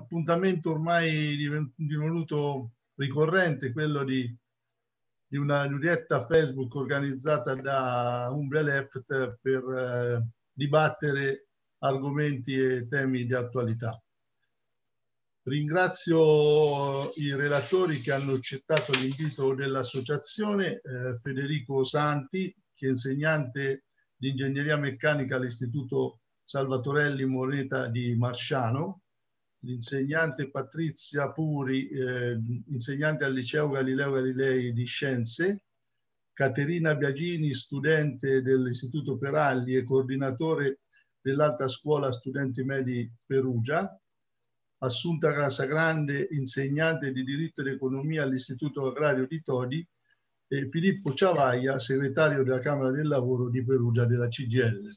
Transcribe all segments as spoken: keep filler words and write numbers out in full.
appuntamento ormai divenuto ricorrente, quello di, di una diretta Facebook organizzata da Umbria Left per eh, dibattere argomenti e temi di attualità. Ringrazio i relatori che hanno accettato l'invito dell'associazione, eh, Federico Santi, che è insegnante di ingegneria meccanica all'Istituto Salvatorelli Moneta di Marsciano, l'insegnante Patrizia Puri, eh, insegnante al Liceo Galileo Galilei di Scienze, Caterina Biagini, studente dell'Istituto Peralli e coordinatore dell'Alta Scuola Studenti Medi Perugia, Assunta Casagrande, insegnante di diritto ed economia all'Istituto Agrario di Todi, e Filippo Ciavaia, segretario della Camera del Lavoro di Perugia della C G I L.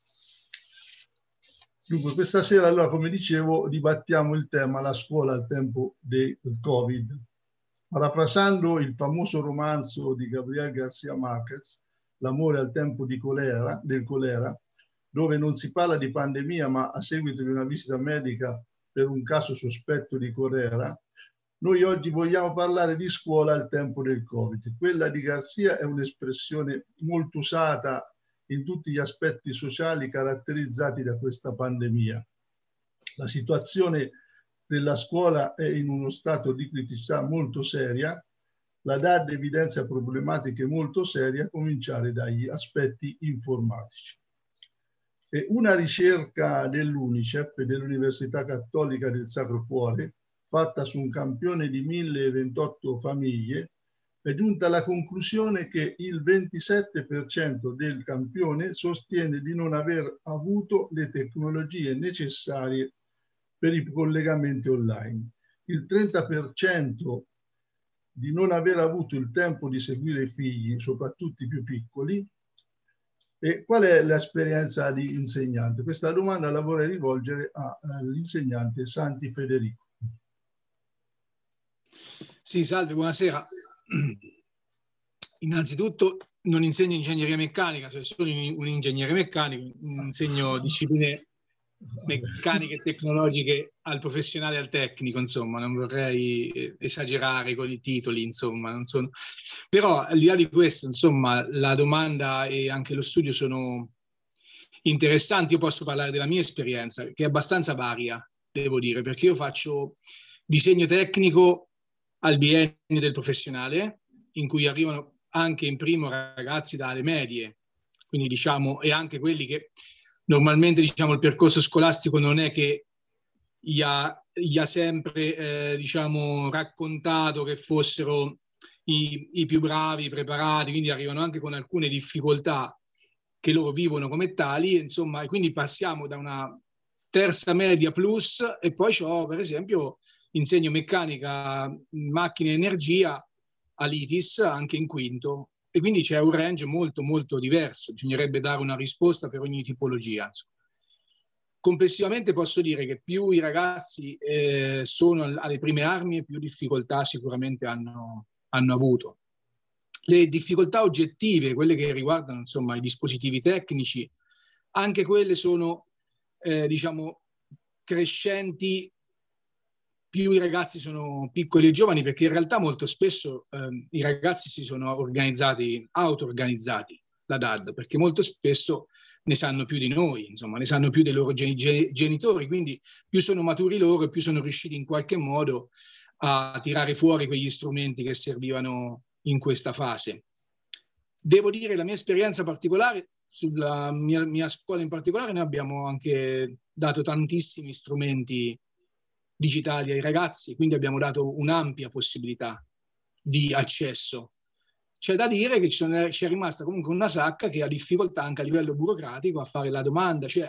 Dunque, questa sera, allora, come dicevo, dibattiamo il tema la scuola al tempo del Covid. Parafrasando il famoso romanzo di Gabriel García Márquez, L'amore al tempo di colera, del colera, dove non si parla di pandemia, ma a seguito di una visita medica per un caso sospetto di colera, noi oggi vogliamo parlare di scuola al tempo del Covid. Quella di Garcia è un'espressione molto usata in tutti gli aspetti sociali caratterizzati da questa pandemia. La situazione della scuola è in uno stato di criticità molto seria. La D A D evidenzia problematiche molto serie, a cominciare dagli aspetti informatici. E una ricerca dell'UNICEF e dell'Università Cattolica del Sacro Cuore, fatta su un campione di mille ventotto famiglie, è giunta alla conclusione che il ventisette per cento del campione sostiene di non aver avuto le tecnologie necessarie per i collegamenti online, il trenta per cento di non aver avuto il tempo di seguire i figli, soprattutto i più piccoli. E qual è l'esperienza di insegnante? Questa domanda la vorrei rivolgere all'insegnante Santi Federico. Sì, salve, buonasera. Innanzitutto non insegno ingegneria meccanica, cioè sono un ingegnere meccanico, insegno discipline meccaniche e tecnologiche al professionale e al tecnico, insomma, non vorrei esagerare con i titoli, insomma, non sono... Però al di là di questo, insomma, la domanda e anche lo studio sono interessanti. Io posso parlare della mia esperienza, che è abbastanza varia, devo dire, perché io faccio disegno tecnico al biennio del professionale, in cui arrivano anche in primo ragazzi dalle medie, quindi diciamo, e anche quelli che normalmente, diciamo, il percorso scolastico non è che gli ha, gli ha sempre, eh, diciamo, raccontato che fossero i, i più bravi, preparati, quindi arrivano anche con alcune difficoltà che loro vivono come tali, insomma, e quindi passiamo da una terza media plus, e poi ho, per esempio, insegno meccanica, macchine e energia all'I T I S anche in quinto, e quindi c'è un range molto molto diverso, bisognerebbe dare una risposta per ogni tipologia. Complessivamente posso dire che più i ragazzi eh, sono alle prime armi, più difficoltà sicuramente hanno, hanno avuto. Le difficoltà oggettive, quelle che riguardano, insomma, i dispositivi tecnici, anche quelle sono eh, diciamo crescenti più i ragazzi sono piccoli e giovani, perché in realtà molto spesso eh, i ragazzi si sono organizzati, auto-organizzati, la D A D, perché molto spesso ne sanno più di noi, insomma, ne sanno più dei loro genitori, quindi più sono maturi loro e più sono riusciti in qualche modo a tirare fuori quegli strumenti che servivano in questa fase. Devo dire la mia esperienza particolare, sulla mia, mia scuola in particolare, noi abbiamo anche dato tantissimi strumenti digitali ai ragazzi, quindi abbiamo dato un'ampia possibilità di accesso. C'è da dire che c'è rimasta comunque una sacca che ha difficoltà anche a livello burocratico a fare la domanda, cioè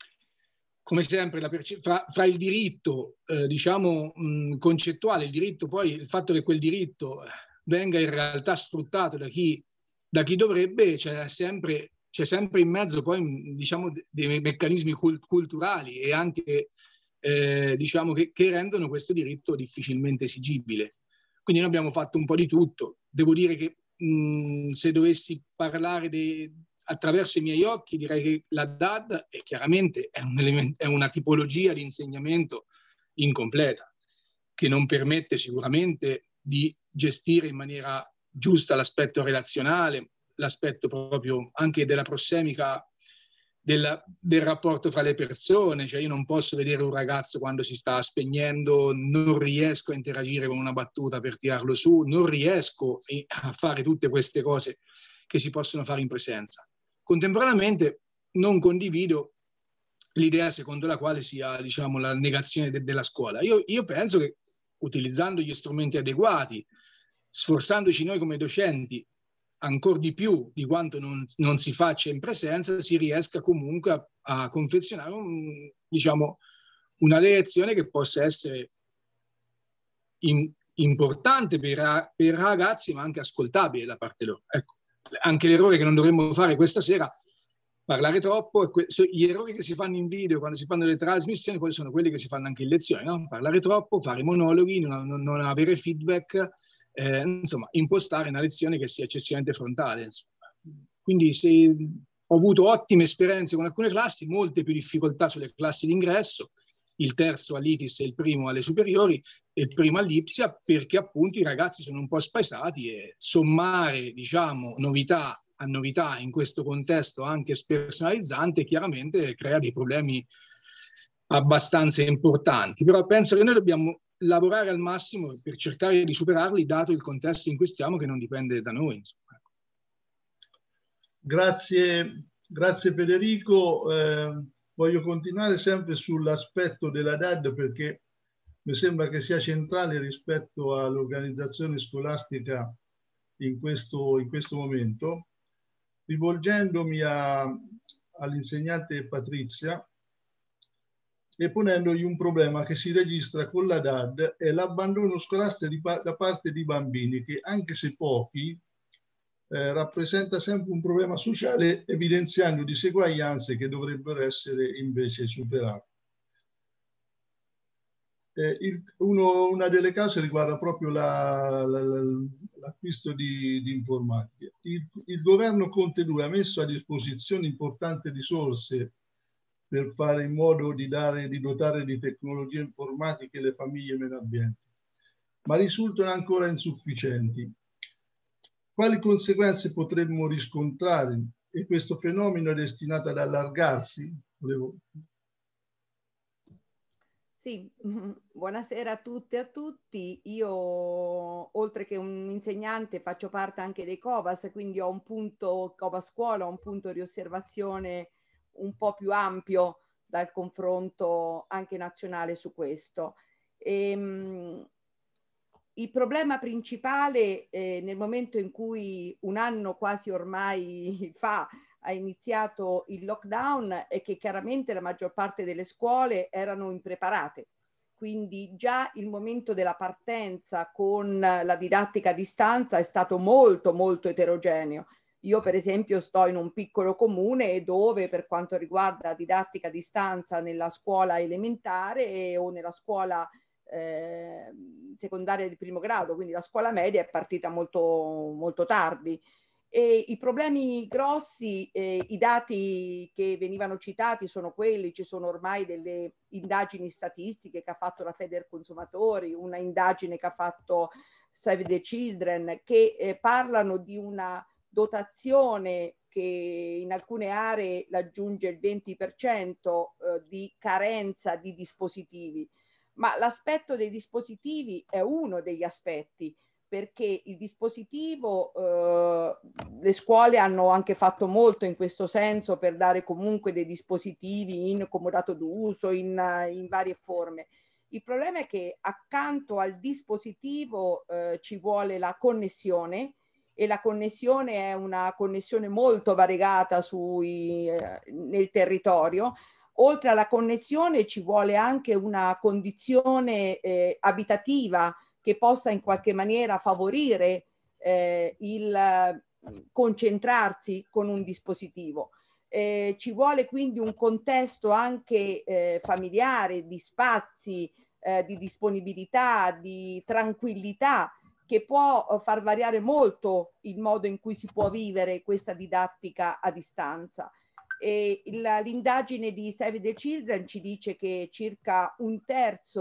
come sempre la fra, fra il diritto eh, diciamo mh, concettuale, il diritto, poi il fatto che quel diritto venga in realtà sfruttato da chi, da chi dovrebbe, c'è sempre, c'è sempre in mezzo poi diciamo dei meccanismi cult culturali e anche Eh, diciamo che, che rendono questo diritto difficilmente esigibile. Quindi noi abbiamo fatto un po' di tutto. Devo dire che mh, se dovessi parlare de, attraverso i miei occhi, direi che la D A D è chiaramente è, un element, è una tipologia di insegnamento incompleta, che non permette sicuramente di gestire in maniera giusta l'aspetto relazionale, l'aspetto proprio anche della prossemica, del, del rapporto fra le persone. Cioè io non posso vedere un ragazzo quando si sta spegnendo, non riesco a interagire con una battuta per tirarlo su, non riesco a fare tutte queste cose che si possono fare in presenza. Contemporaneamente non condivido l'idea secondo la quale sia, diciamo, la negazione de- della scuola. Io, io penso che utilizzando gli strumenti adeguati, sforzandoci noi come docenti ancora di più di quanto non, non si faccia in presenza, si riesca comunque a, a confezionare un, diciamo, una lezione che possa essere in, importante per, per ragazzi, ma anche ascoltabile da parte loro. Ecco, anche l'errore che non dovremmo fare questa sera, parlare troppo, gli errori che si fanno in video quando si fanno le trasmissioni poi sono quelli che si fanno anche in lezione, no? Parlare troppo, fare monologhi, non, non, non avere feedback, eh, insomma, impostare una lezione che sia eccessivamente frontale. Insomma. Quindi se ho avuto ottime esperienze con alcune classi, molte più difficoltà sulle classi d'ingresso, il terzo all'I T I S e il primo alle superiori e il primo all'Ipsia, perché appunto i ragazzi sono un po' spaesati e sommare, diciamo, novità a novità in questo contesto anche spersonalizzante chiaramente crea dei problemi abbastanza importanti. Però penso che noi dobbiamo lavorare al massimo per cercare di superarli, dato il contesto in cui stiamo, che non dipende da noi. Insomma. Grazie, grazie Federico. Eh, voglio continuare sempre sull'aspetto della D A D perché mi sembra che sia centrale rispetto all'organizzazione scolastica in questo, in questo momento. Rivolgendomi all'insegnante Patrizia e ponendogli un problema che si registra con la D A D è l'abbandono scolastico di, da parte di bambini che, anche se pochi, eh, rappresenta sempre un problema sociale, evidenziando diseguaglianze che dovrebbero essere invece superate. Eh, il, uno, una delle cause riguarda proprio l'acquisto la, la, di, di informatica. Il, il governo Conte due ha messo a disposizione importanti risorse per fare in modo di, dare, di dotare di tecnologie informatiche le famiglie meno abbienti, ma risultano ancora insufficienti. Quali conseguenze potremmo riscontrare? E questo fenomeno è destinato ad allargarsi? Volevo... Sì, buonasera a tutte e a tutti. Io, oltre che un insegnante, faccio parte anche dei COVAS, quindi ho un punto, COVAS Scuola, ho un punto di osservazione un po' più ampio dal confronto anche nazionale su questo. E, il problema principale eh, nel momento in cui un anno quasi ormai fa ha iniziato il lockdown è che chiaramente la maggior parte delle scuole erano impreparate. Quindi già il momento della partenza con la didattica a distanza è stato molto molto eterogeneo. Io per esempio sto in un piccolo comune dove per quanto riguarda la didattica a distanza nella scuola elementare o nella scuola eh, secondaria di primo grado, quindi la scuola media è partita molto, molto tardi. E i problemi grossi, eh, i dati che venivano citati sono quelli, ci sono ormai delle indagini statistiche che ha fatto la Federconsumatori, una indagine che ha fatto Save the Children, che eh, parlano di una dotazione che in alcune aree raggiunge il venti per cento eh, di carenza di dispositivi. Ma l'aspetto dei dispositivi è uno degli aspetti, perché il dispositivo, eh, le scuole hanno anche fatto molto in questo senso per dare comunque dei dispositivi in comodato d'uso, in, in varie forme. Il problema è che accanto al dispositivo eh, ci vuole la connessione, e la connessione è una connessione molto variegata sui, eh, nel territorio. Oltre alla connessione ci vuole anche una condizione eh, abitativa che possa in qualche maniera favorire eh, il concentrarsi con un dispositivo. Eh, ci vuole quindi un contesto anche eh, familiare, di spazi, eh, di disponibilità, di tranquillità, che può far variare molto il modo in cui si può vivere questa didattica a distanza. L'indagine di Save the Children ci dice che circa un terzo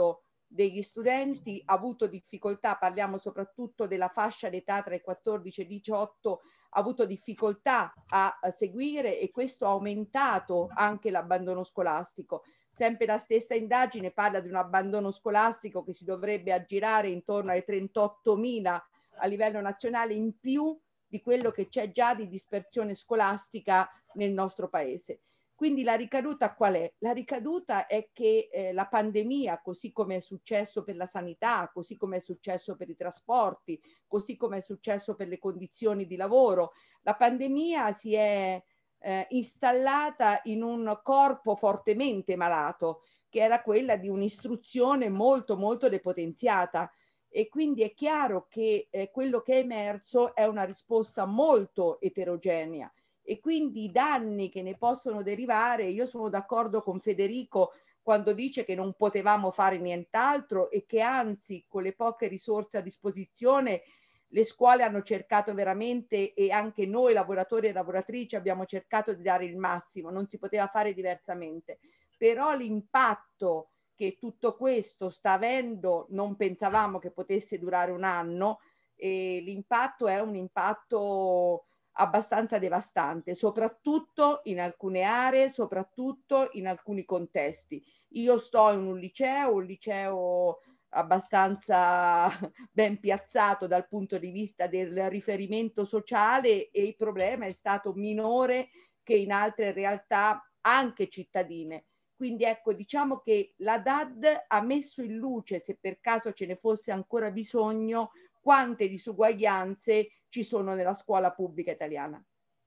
degli studenti ha avuto difficoltà, parliamo soprattutto della fascia d'età tra i quattordici e i diciotto, ha avuto difficoltà a, a seguire, e questo ha aumentato anche l'abbandono scolastico. Sempre la stessa indagine parla di un abbandono scolastico che si dovrebbe aggirare intorno ai trentottomila a livello nazionale, in più di quello che c'è già di dispersione scolastica nel nostro paese. Quindi la ricaduta qual è? La ricaduta è che eh, la pandemia, così come è successo per la sanità, così come è successo per i trasporti, così come è successo per le condizioni di lavoro, la pandemia si è eh, installata in un corpo fortemente malato, che era quella di un'istruzione molto molto depotenziata. E quindi è chiaro che eh, quello che è emerso è una risposta molto eterogenea. E quindi i danni che ne possono derivare, io sono d'accordo con Federico quando dice che non potevamo fare nient'altro e che anzi con le poche risorse a disposizione le scuole hanno cercato veramente, e anche noi lavoratori e lavoratrici abbiamo cercato di dare il massimo, non si poteva fare diversamente. Però l'impatto che tutto questo sta avendo, non pensavamo che potesse durare un anno, e l'impatto è un impatto abbastanza devastante, soprattutto in alcune aree, soprattutto in alcuni contesti. Io sto in un liceo, un liceo abbastanza ben piazzato dal punto di vista del riferimento sociale, e il problema è stato minore che in altre realtà anche cittadine. Quindi ecco, diciamo che la D A D ha messo in luce, se per caso ce ne fosse ancora bisogno, quante disuguaglianze ci sono nella scuola pubblica italiana.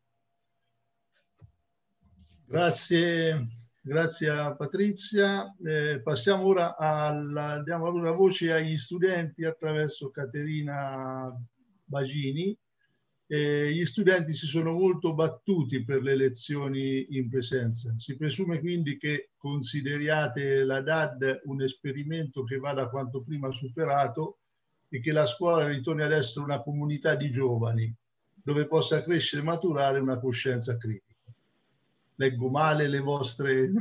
Grazie, grazie a Patrizia. Eh, passiamo ora alla, diamo la voce agli studenti attraverso Caterina Bagini. Eh, gli studenti si sono molto battuti per le lezioni in presenza. Si presume quindi che consideriate la D A D un esperimento che vada quanto prima superato e che la scuola ritorni ad essere una comunità di giovani dove possa crescere e maturare una coscienza critica. Leggo male le vostre,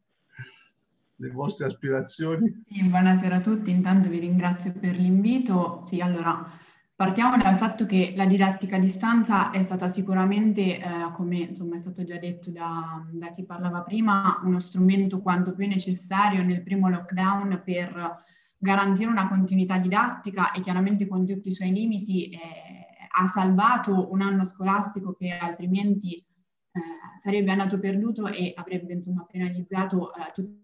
le vostre aspirazioni? Sì, buonasera a tutti, intanto vi ringrazio per l'invito. Sì, allora, partiamo dal fatto che la didattica a distanza è stata sicuramente, eh, come insomma è stato già detto da, da chi parlava prima, uno strumento quanto più necessario nel primo lockdown per garantire una continuità didattica, e chiaramente con tutti i suoi limiti eh, ha salvato un anno scolastico che altrimenti eh, sarebbe andato perduto e avrebbe insomma penalizzato eh, tutti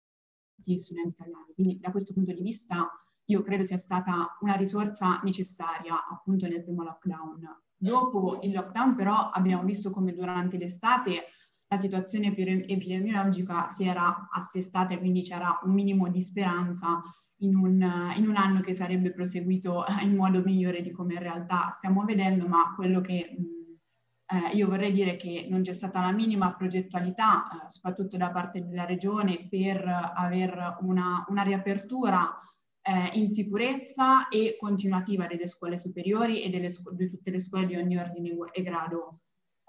gli studenti italiani. Quindi da questo punto di vista io credo sia stata una risorsa necessaria appunto nel primo lockdown. Dopo il lockdown però abbiamo visto come durante l'estate la situazione epidemiologica si era assestata, quindi c'era un minimo di speranza in un, in un anno che sarebbe proseguito in modo migliore di come in realtà stiamo vedendo, ma quello che mh, eh, io vorrei dire è che non c'è stata la minima progettualità, eh, soprattutto da parte della Regione, per aver una, una riapertura eh, in sicurezza e continuativa delle scuole superiori e delle scu- di tutte le scuole di ogni ordine e grado.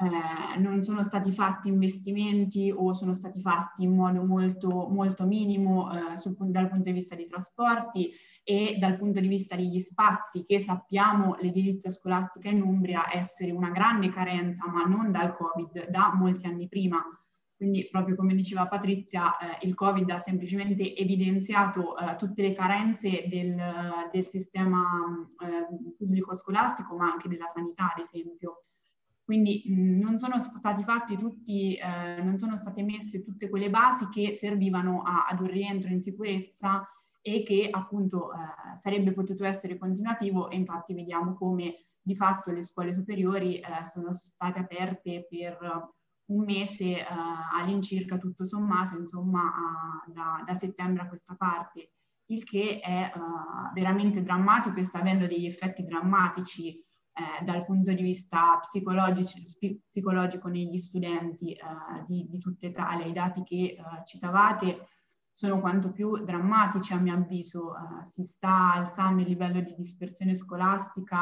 Eh, non sono stati fatti investimenti o sono stati fatti in modo molto, molto minimo eh, sul, dal punto di vista dei trasporti e dal punto di vista degli spazi, che sappiamo l'edilizia scolastica in Umbria essere una grande carenza, ma non dal Covid, da molti anni prima. Quindi proprio come diceva Patrizia, eh, il Covid ha semplicemente evidenziato eh, tutte le carenze del, del sistema eh, pubblico scolastico, ma anche della sanità, ad esempio. Quindi mh, non sono stati fatti tutti, eh, non sono state messe tutte quelle basi che servivano a, ad un rientro in sicurezza e che appunto eh, sarebbe potuto essere continuativo, e infatti vediamo come di fatto le scuole superiori eh, sono state aperte per un mese eh, all'incirca, tutto sommato, insomma, a, da, da settembre a questa parte, il che è uh, veramente drammatico e sta avendo degli effetti drammatici Eh, dal punto di vista psicologico, psicologico negli studenti eh, di, di tutta Italia. I dati che eh, citavate sono quanto più drammatici, a mio avviso. Eh, si sta alzando il livello di dispersione scolastica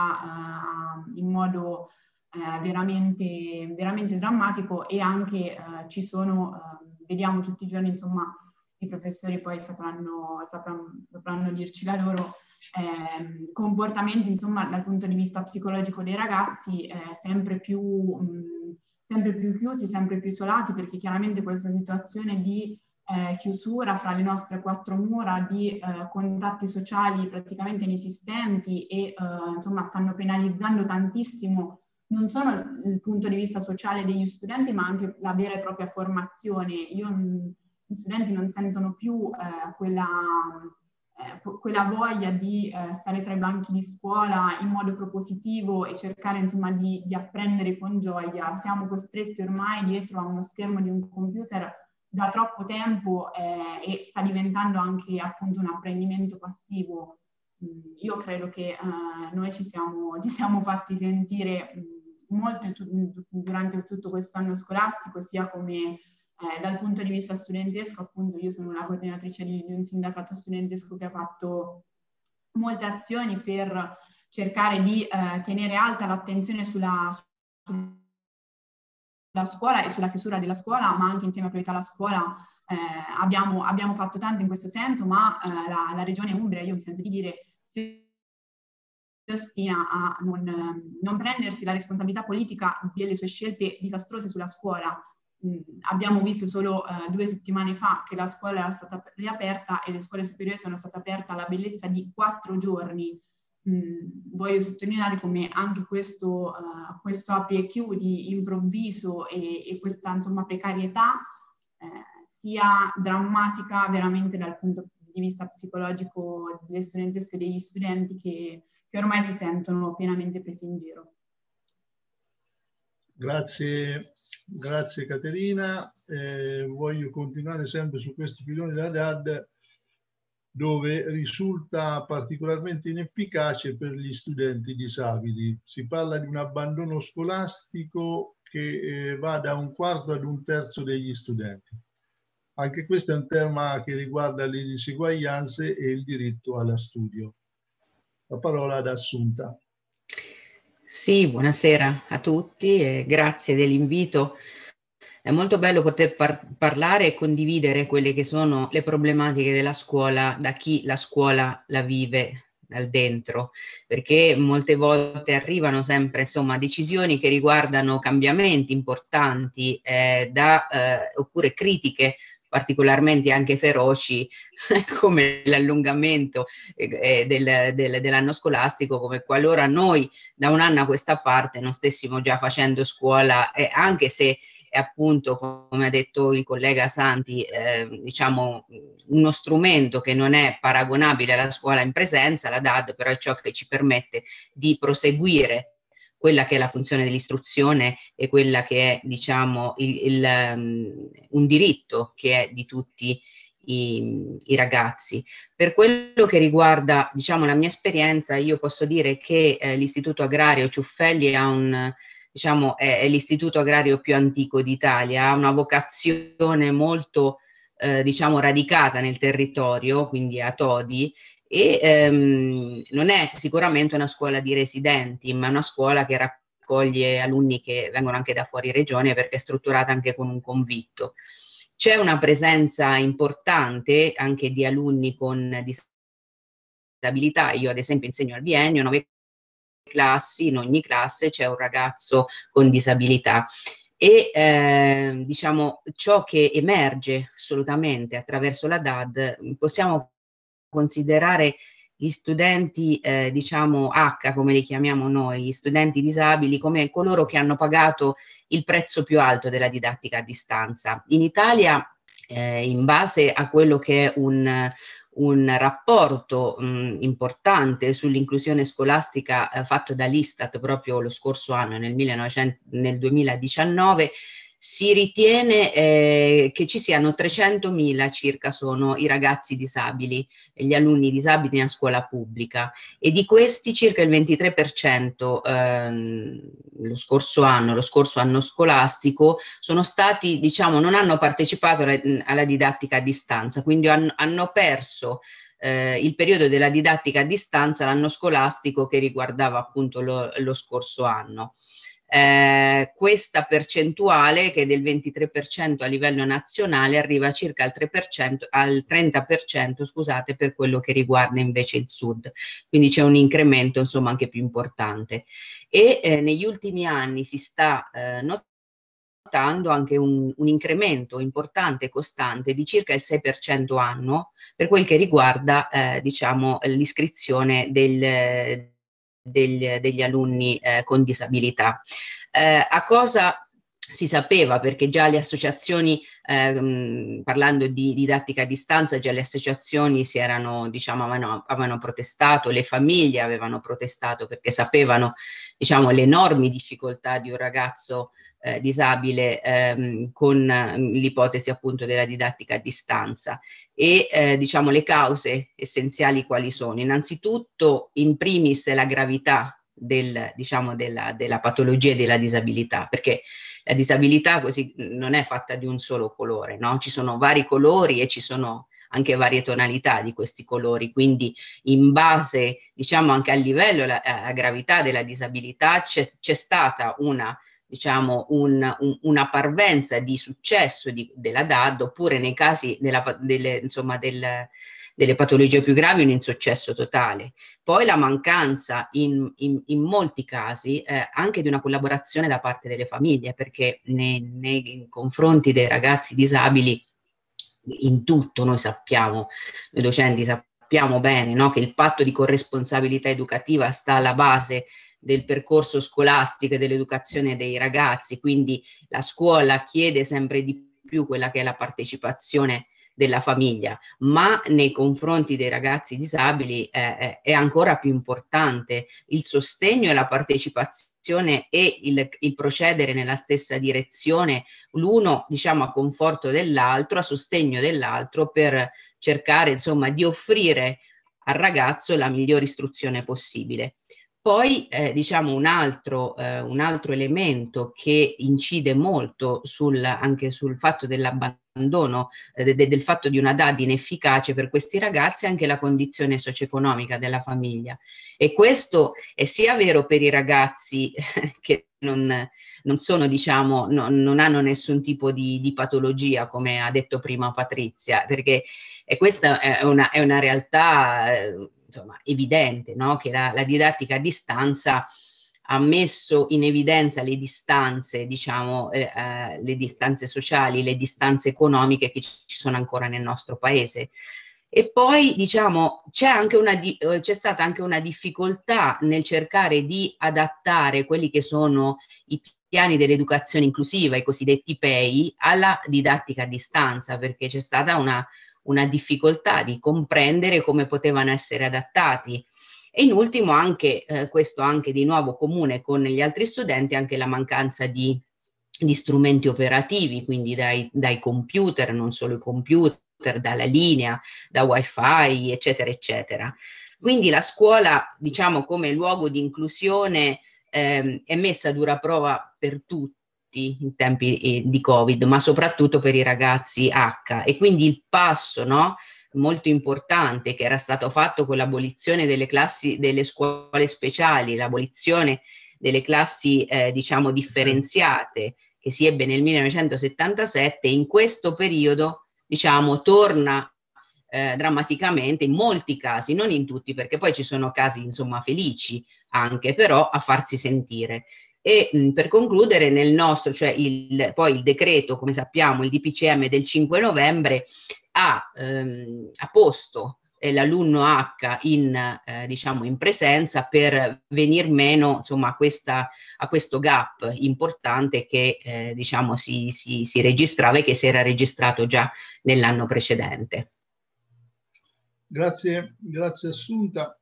eh, in modo eh, veramente, veramente drammatico, e anche eh, ci sono, eh, vediamo tutti i giorni, insomma, i professori poi sapranno, sapranno, sapranno dirci la loro, eh, comportamenti, insomma, dal punto di vista psicologico dei ragazzi eh, sempre più, mh, sempre più chiusi, sempre più isolati, perché chiaramente questa situazione di eh, chiusura fra le nostre quattro mura, di eh, contatti sociali praticamente inesistenti e eh, insomma stanno penalizzando tantissimo non solo il punto di vista sociale degli studenti, ma anche la vera e propria formazione. Io, gli studenti non sentono più eh, quella, eh, quella voglia di eh, stare tra i banchi di scuola in modo propositivo e cercare insomma di, di apprendere con gioia. Siamo costretti ormai dietro a uno schermo di un computer da troppo tempo eh, e sta diventando anche appunto un apprendimento passivo. Io credo che eh, noi ci siamo, ci siamo fatti sentire molto durante tutto questo anno scolastico, sia come eh, dal punto di vista studentesco, appunto io sono la coordinatrice di, di un sindacato studentesco che ha fatto molte azioni per cercare di eh, tenere alta l'attenzione sulla, sulla scuola e sulla chiusura della scuola, ma anche insieme a Priorità alla Scuola eh, abbiamo, abbiamo fatto tanto in questo senso, ma eh, la, la regione Umbria, io mi sento di dire, si ostina a non, non prendersi la responsabilità politica delle sue scelte disastrose sulla scuola. Mm, abbiamo visto solo eh, due settimane fa che la scuola era stata riaperta e le scuole superiori sono state aperte alla bellezza di quattro giorni. Mm, voglio sottolineare come anche questo, uh, questo apri e chiudi improvviso e, e questa insomma precarietà eh, sia drammatica veramente dal punto di vista psicologico delle studentesse e degli studenti che che ormai si sentono pienamente presi in giro. Grazie, grazie Caterina. Eh, voglio continuare sempre su questo filone della D A D, dove risulta particolarmente inefficace per gli studenti disabili. Si parla di un abbandono scolastico che eh, va da un quarto ad un terzo degli studenti. Anche questo è un tema che riguarda le diseguaglianze e il diritto allo studio. La parola ad Assunta. Sì, buonasera a tutti e grazie dell'invito. È molto bello poter par parlare e condividere quelle che sono le problematiche della scuola da chi la scuola la vive dal dentro, perché molte volte arrivano sempre insomma decisioni che riguardano cambiamenti importanti eh, da, eh, oppure critiche particolarmente anche feroci come l'allungamento eh, del, del, dell'anno scolastico, come qualora noi da un anno a questa parte non stessimo già facendo scuola, eh, anche se è appunto, come ha detto il collega Santi, eh, diciamo uno strumento che non è paragonabile alla scuola in presenza, la D A D, però è ciò che ci permette di proseguire quella che è la funzione dell'istruzione e quella che è, diciamo, il, il, um, un diritto che è di tutti i, i ragazzi. Per quello che riguarda, diciamo, la mia esperienza, io posso dire che eh, l'Istituto Agrario Ciuffelli ha un, diciamo, è, è l'istituto agrario più antico d'Italia, ha una vocazione molto, eh, diciamo, radicata nel territorio, quindi a Todi, e ehm, non è sicuramente una scuola di residenti, ma una scuola che raccoglie alunni che vengono anche da fuori regione perché è strutturata anche con un convitto. C'è una presenza importante anche di alunni con disabilità. Io ad esempio insegno al biennio, nove classi, in ogni classe c'è un ragazzo con disabilità. E eh, diciamo ciò che emerge assolutamente attraverso la D A D, possiamo considerare gli studenti, eh, diciamo H, come li chiamiamo noi, gli studenti disabili, come coloro che hanno pagato il prezzo più alto della didattica a distanza. In Italia, eh, in base a quello che è un, un rapporto mh, importante sull'inclusione scolastica eh, fatto dall'Istat proprio lo scorso anno, nel, millenovecento, nel duemiladiciannove, si ritiene eh, che ci siano trecentomila circa sono i ragazzi disabili, gli alunni disabili nella scuola pubblica, e di questi circa il ventitré per cento ehm, lo scorso anno, lo scorso anno scolastico, sono stati, diciamo, non hanno partecipato alla, alla didattica a distanza, quindi hanno, hanno perso eh, il periodo della didattica a distanza l'anno scolastico che riguardava appunto lo, lo scorso anno. Eh, questa percentuale, che è del ventitré per cento a livello nazionale, arriva circa al, tre per cento, al trenta per cento, scusate, per quello che riguarda invece il sud. Quindi c'è un incremento, insomma, anche più importante. E eh, negli ultimi anni si sta eh, notando anche un, un incremento importante e costante di circa il sei per cento annuo per quel che riguarda eh, diciamo l'iscrizione del Degli, degli alunni eh, con disabilità. Eh, a cosa si sapeva? Perché già le associazioni, eh, parlando di didattica a distanza, già le associazioni si erano, diciamo, avevano, avevano protestato, le famiglie avevano protestato perché sapevano, diciamo, le enormi difficoltà di un ragazzo eh, disabile ehm, con l'ipotesi appunto della didattica a distanza. E eh, diciamo le cause essenziali quali sono? Innanzitutto, in primis, la gravità del, diciamo, della, della patologia e della disabilità, perché la disabilità così non è fatta di un solo colore, no? Ci sono vari colori e ci sono anche varie tonalità di questi colori, quindi in base, diciamo, anche al livello, alla, alla gravità della disabilità c'è stata una diciamo un, un, una parvenza di successo di, della D A D, oppure nei casi della, delle, insomma, del, delle patologie più gravi un insuccesso totale. Poi la mancanza in, in, in molti casi eh, anche di una collaborazione da parte delle famiglie, perché nei, nei confronti dei ragazzi disabili in tutto noi sappiamo, noi docenti sappiamo bene, no, che il patto di corresponsabilità educativa sta alla base del percorso scolastico e dell'educazione dei ragazzi, quindi la scuola chiede sempre di più quella che è la partecipazione della famiglia, ma nei confronti dei ragazzi disabili eh, è ancora più importante il sostegno e la partecipazione e il, il procedere nella stessa direzione, l'uno diciamo a conforto dell'altro, a sostegno dell'altro, per cercare insomma di offrire al ragazzo la migliore istruzione possibile. Poi eh, diciamo un altro, eh, un altro elemento che incide molto sul, anche sul fatto dell'abbandono, eh, de, del fatto di una D A D inefficace per questi ragazzi, è anche la condizione socio-economica della famiglia. E questo è sia vero per i ragazzi eh, che non, non sono, diciamo, no, non hanno nessun tipo di, di patologia, come ha detto prima Patrizia, perché e questa è una, è una realtà eh, insomma, evidente, no? Che la, la didattica a distanza ha messo in evidenza le distanze, diciamo, eh, eh, le distanze sociali, le distanze economiche che ci sono ancora nel nostro paese. E poi, diciamo, c'è anche una di, eh, c'è stata anche una difficoltà nel cercare di adattare quelli che sono i piani dell'educazione inclusiva, i cosiddetti P E I, alla didattica a distanza, perché c'è stata una una difficoltà di comprendere come potevano essere adattati. E in ultimo anche, eh, questo anche di nuovo comune con gli altri studenti, anche la mancanza di, di strumenti operativi, quindi dai, dai computer, non solo i computer, dalla linea, da wifi, eccetera, eccetera. Quindi la scuola, diciamo, come luogo di inclusione eh, è messa a dura prova per tutti in tempi di Covid, ma soprattutto per i ragazzi H, e quindi il passo, no, molto importante che era stato fatto con l'abolizione delle classi, delle scuole speciali, l'abolizione delle classi eh, diciamo differenziate che si ebbe nel millenovecentosettantasette, in questo periodo diciamo torna eh, drammaticamente in molti casi, non in tutti, perché poi ci sono casi insomma felici anche, però a farsi sentire. E mh, per concludere, nel nostro, cioè il, poi il decreto, come sappiamo, il D P C M del cinque novembre ha, ehm, ha posto eh, l'alunno H in, eh, diciamo, in presenza per venir meno insomma, a, questa, a questo gap importante che eh, diciamo, si, si, si registrava e che si era registrato già nell'anno precedente. Grazie, grazie Assunta.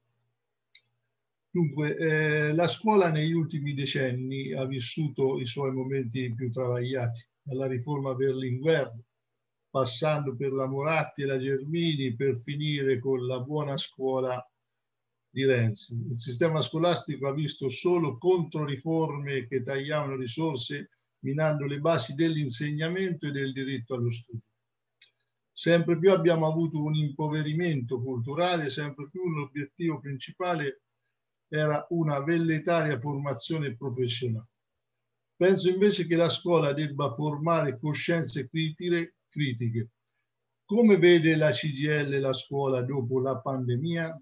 Dunque, eh, la scuola negli ultimi decenni ha vissuto i suoi momenti più travagliati, dalla riforma Berlinguer, passando per la Moratti e la Gelmini, per finire con la buona scuola di Renzi. Il sistema scolastico ha visto solo controriforme che tagliavano risorse, minando le basi dell'insegnamento e del diritto allo studio. Sempre più abbiamo avuto un impoverimento culturale, sempre più l'obiettivo principale era una velletaria formazione professionale. Penso invece che la scuola debba formare coscienze critiche. critiche. Come vede la C G I L la scuola dopo la pandemia?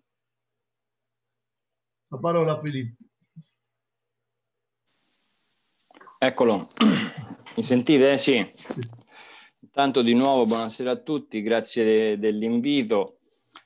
La parola a Filippo. Eccolo, mi sentite? Sì. Intanto di nuovo buonasera a tutti, grazie de dell'invito.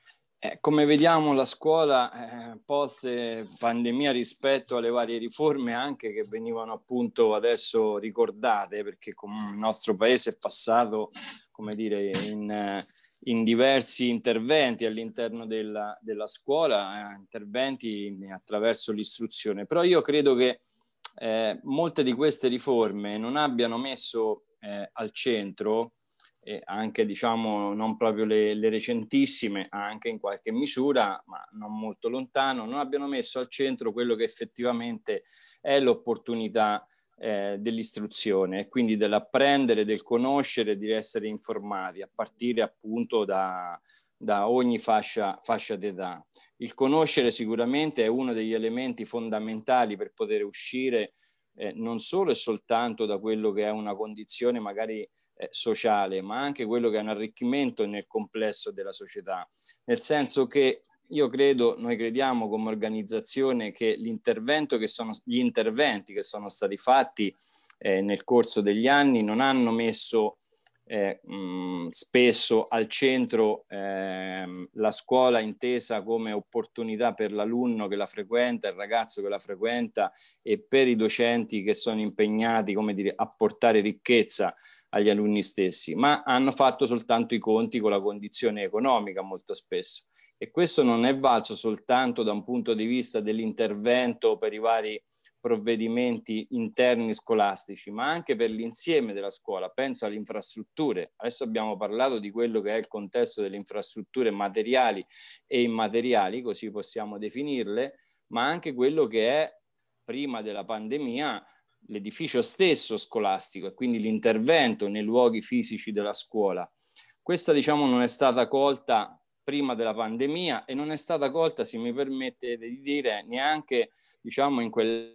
Eh, come vediamo la scuola eh, post pandemia rispetto alle varie riforme anche che venivano appunto adesso ricordate, perché il nostro paese è passato, come dire, in, in diversi interventi all'interno della, della scuola, eh, interventi attraverso l'istruzione. Però io credo che eh, molte di queste riforme non abbiano messo eh, al centro, e anche diciamo non proprio le, le recentissime, anche in qualche misura, ma non molto lontano, non abbiano messo al centro quello che effettivamente è l'opportunità eh, dell'istruzione e quindi dell'apprendere, del conoscere, di essere informati a partire appunto da, da ogni fascia, fascia d'età. Il conoscere sicuramente è uno degli elementi fondamentali per poter uscire eh, non solo e soltanto da quello che è una condizione magari Eh, sociale, ma anche quello che è un arricchimento nel complesso della società, nel senso che io credo, noi crediamo come organizzazione che l'intervento che sono, gli interventi che sono stati fatti eh, nel corso degli anni non hanno messo eh, mh, spesso al centro eh, la scuola intesa come opportunità per l'alunno che la frequenta, il ragazzo che la frequenta e per i docenti che sono impegnati, come dire, a portare ricchezza agli alunni stessi, ma hanno fatto soltanto i conti con la condizione economica molto spesso. E questo non è valso soltanto da un punto di vista dell'intervento per i vari provvedimenti interni scolastici, ma anche per l'insieme della scuola. Penso alle infrastrutture. Adesso abbiamo parlato di quello che è il contesto delle infrastrutture materiali e immateriali, così possiamo definirle, ma anche quello che è, prima della pandemia, l'edificio stesso scolastico e quindi l'intervento nei luoghi fisici della scuola. Questa, diciamo, non è stata colta prima della pandemia e non è stata colta, se mi permette di dire, neanche, diciamo, in quel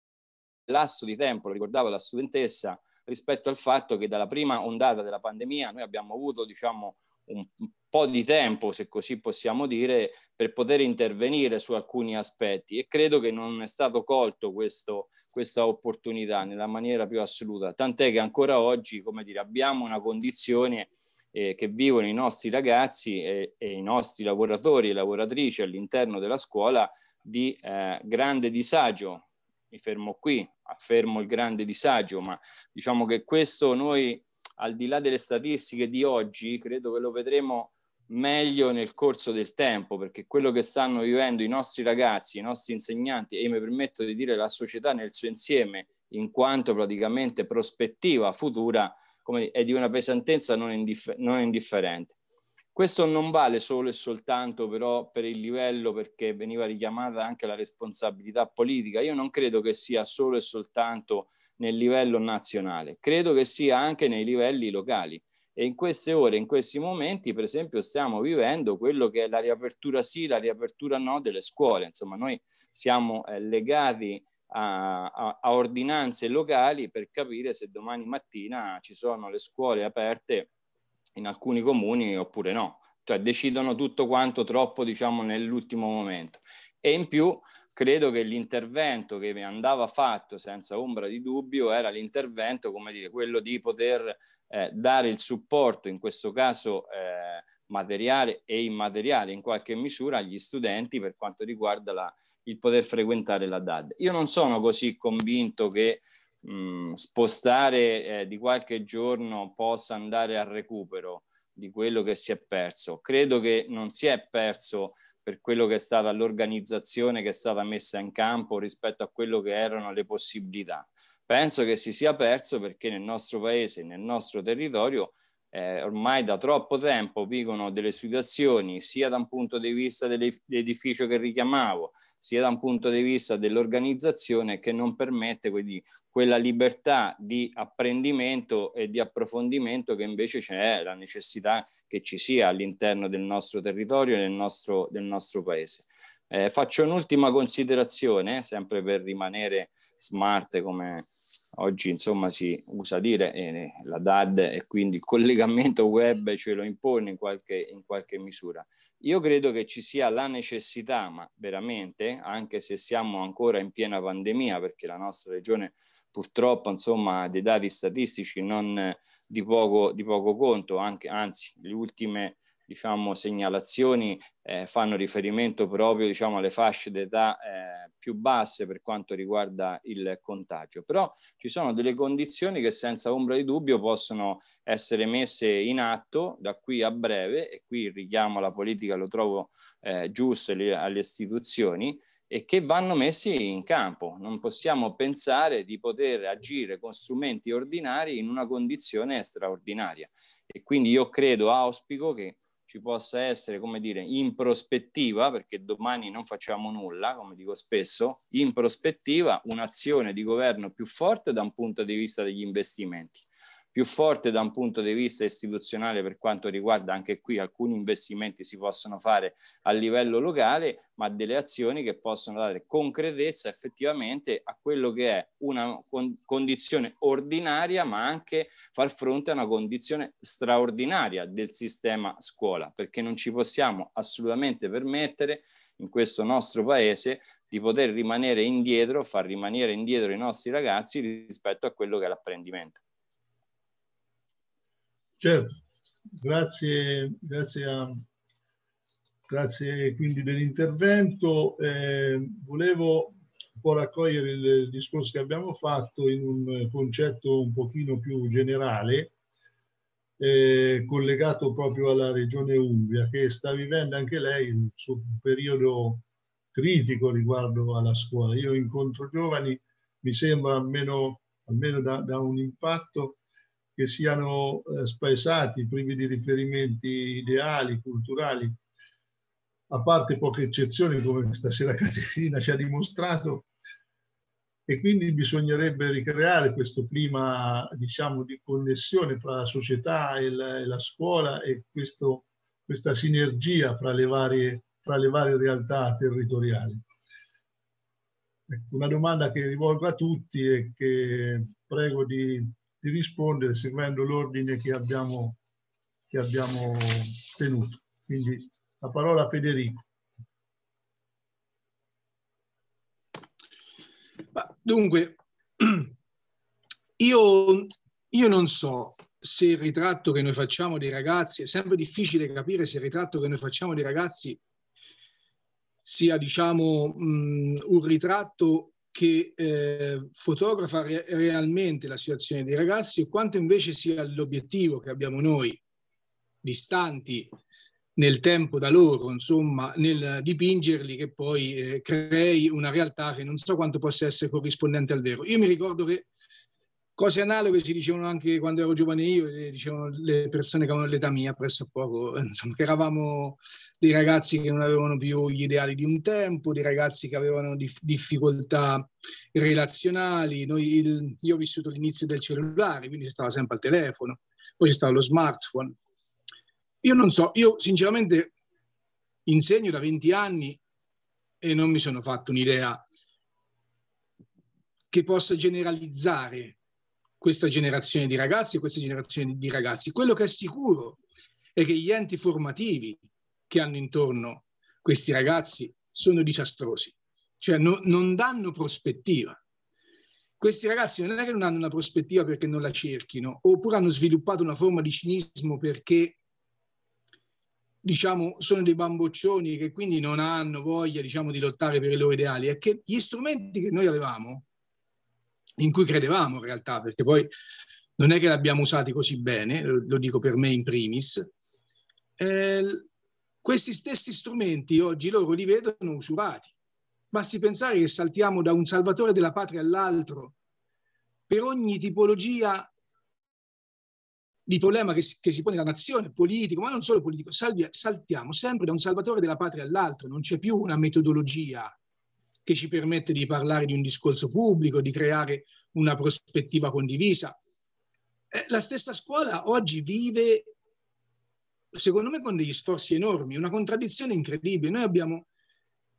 lasso di tempo, lo ricordava la studentessa, rispetto al fatto che dalla prima ondata della pandemia noi abbiamo avuto, diciamo, un po' di tempo, se così possiamo dire, per poter intervenire su alcuni aspetti e credo che non è stato colto questo, questa opportunità nella maniera più assoluta, tant'è che ancora oggi, come dire, abbiamo una condizione eh, che vivono i nostri ragazzi e, e i nostri lavoratori e lavoratrici all'interno della scuola di eh, grande disagio. Mi fermo qui, affermo il grande disagio, ma diciamo che questo noi, al di là delle statistiche di oggi, credo che lo vedremo meglio nel corso del tempo, perché quello che stanno vivendo i nostri ragazzi, i nostri insegnanti e mi permetto di dire la società nel suo insieme, in quanto praticamente prospettiva futura, come è di una pesantezza non, indiffer- non indifferente. Questo non vale solo e soltanto però per il livello, perché veniva richiamata anche la responsabilità politica. Io non credo che sia solo e soltanto nel livello nazionale, credo che sia anche nei livelli locali. E in queste ore, in questi momenti, per esempio, stiamo vivendo quello che è la riapertura sì, la riapertura no delle scuole. Insomma, noi siamo eh, legati a, a, a ordinanze locali per capire se domani mattina ci sono le scuole aperte in alcuni comuni oppure no. Cioè decidono tutto quanto troppo, diciamo, nell'ultimo momento. E in più credo che l'intervento che andava fatto senza ombra di dubbio era l'intervento, come dire, quello di poter eh, dare il supporto, in questo caso eh, materiale e immateriale in qualche misura agli studenti per quanto riguarda la, il poter frequentare la D A D. Io non sono così convinto che mh, spostare eh, di qualche giorno possa andare al recupero di quello che si è perso. Credo che non si è perso per quello che è stata l'organizzazione che è stata messa in campo rispetto a quello che erano le possibilità. Penso che si sia perso perché nel nostro paese, nel nostro territorio, eh, ormai da troppo tempo vivono delle situazioni sia da un punto di vista dell'edificio che richiamavo, sia da un punto di vista dell'organizzazione che non permette quindi quella libertà di apprendimento e di approfondimento che invece c'è la necessità che ci sia all'interno del nostro territorio e del nostro, del nostro paese. Eh, faccio un'ultima considerazione, sempre per rimanere smart, come oggi insomma si usa dire, eh, la D A D e quindi il collegamento web ce lo impone in qualche, in qualche misura. Io credo che ci sia la necessità, ma veramente, anche se siamo ancora in piena pandemia, perché la nostra regione purtroppo insomma ha dei dati statistici non di poco, di poco conto, anche, anzi le ultime diciamo segnalazioni eh, fanno riferimento proprio diciamo alle fasce d'età eh, più basse per quanto riguarda il contagio, però ci sono delle condizioni che senza ombra di dubbio possono essere messe in atto da qui a breve, e qui il richiamo alla politica lo trovo eh, giusto alle, alle istituzioni, e che vanno messi in campo. Non possiamo pensare di poter agire con strumenti ordinari in una condizione straordinaria, e quindi io credo, auspico che ci possa essere, come dire, in prospettiva, perché domani non facciamo nulla, come dico spesso, in prospettiva un'azione di governo più forte da un punto di vista degli investimenti, più forte da un punto di vista istituzionale per quanto riguarda anche qui alcuni investimenti si possono fare a livello locale, ma delle azioni che possono dare concretezza effettivamente a quello che è una con- condizione ordinaria, ma anche far fronte a una condizione straordinaria del sistema scuola, perché non ci possiamo assolutamente permettere in questo nostro paese di poter rimanere indietro, far rimanere indietro i nostri ragazzi rispetto a quello che è l'apprendimento. Certo, grazie, grazie, a, grazie quindi dell'intervento. Eh, volevo un po' raccogliere il discorso che abbiamo fatto in un concetto un pochino più generale, eh, collegato proprio alla regione Umbria, che sta vivendo anche lei il suo periodo critico riguardo alla scuola. Io incontro giovani, mi sembra almeno, almeno da, da un impatto, che siano eh, spaesati, privi di riferimenti ideali, culturali, a parte poche eccezioni come stasera Caterina ci ha dimostrato, e quindi bisognerebbe ricreare questo clima, diciamo, di connessione fra la società e la, e la scuola, e questo, questa sinergia fra le varie, fra le varie realtà territoriali. Ecco, una domanda che rivolgo a tutti e che prego di di rispondere seguendo l'ordine che abbiamo, che abbiamo tenuto. Quindi la parola a Federico. Dunque, io, io non so se il ritratto che noi facciamo dei ragazzi, è sempre difficile capire se il ritratto che noi facciamo dei ragazzi sia, diciamo, mh, un ritratto che eh, fotografa re- realmente la situazione dei ragazzi, e quanto invece sia l'obiettivo che abbiamo noi, distanti nel tempo da loro, insomma, nel dipingerli, che poi eh, crei una realtà che non so quanto possa essere corrispondente al vero. Io mi ricordo che cose analoghe si dicevano anche quando ero giovane io, e dicevano le persone che avevano l'età mia, presso poco, insomma, che eravamo dei ragazzi che non avevano più gli ideali di un tempo, dei ragazzi che avevano dif- difficoltà relazionali. Noi, il, io ho vissuto l'inizio del cellulare, quindi si stava sempre al telefono, poi c'è stato lo smartphone. Io non so, io sinceramente insegno da venti anni e non mi sono fatto un'idea che possa generalizzare questa generazione di ragazzi e questa generazione di ragazzi. Quello che è sicuro è che gli enti formativi che hanno intorno questi ragazzi sono disastrosi, cioè no, non danno prospettiva. Questi ragazzi non è che non hanno una prospettiva perché non la cerchino, oppure hanno sviluppato una forma di cinismo perché, diciamo, sono dei bamboccioni che quindi non hanno voglia, diciamo, di lottare per i loro ideali. È che gli strumenti che noi avevamo, in cui credevamo in realtà, perché poi non è che l'abbiamo usati così bene, lo dico per me in primis, eh, questi stessi strumenti oggi loro li vedono usurati. Basti pensare che saltiamo da un salvatore della patria all'altro per ogni tipologia di problema che si, che si pone la nazione, politico, ma non solo politico, salvia, saltiamo sempre da un salvatore della patria all'altro, non c'è più una metodologia che ci permette di parlare di un discorso pubblico, di creare una prospettiva condivisa. Eh, la stessa scuola oggi vive, secondo me, con degli sforzi enormi, una contraddizione incredibile. Noi abbiamo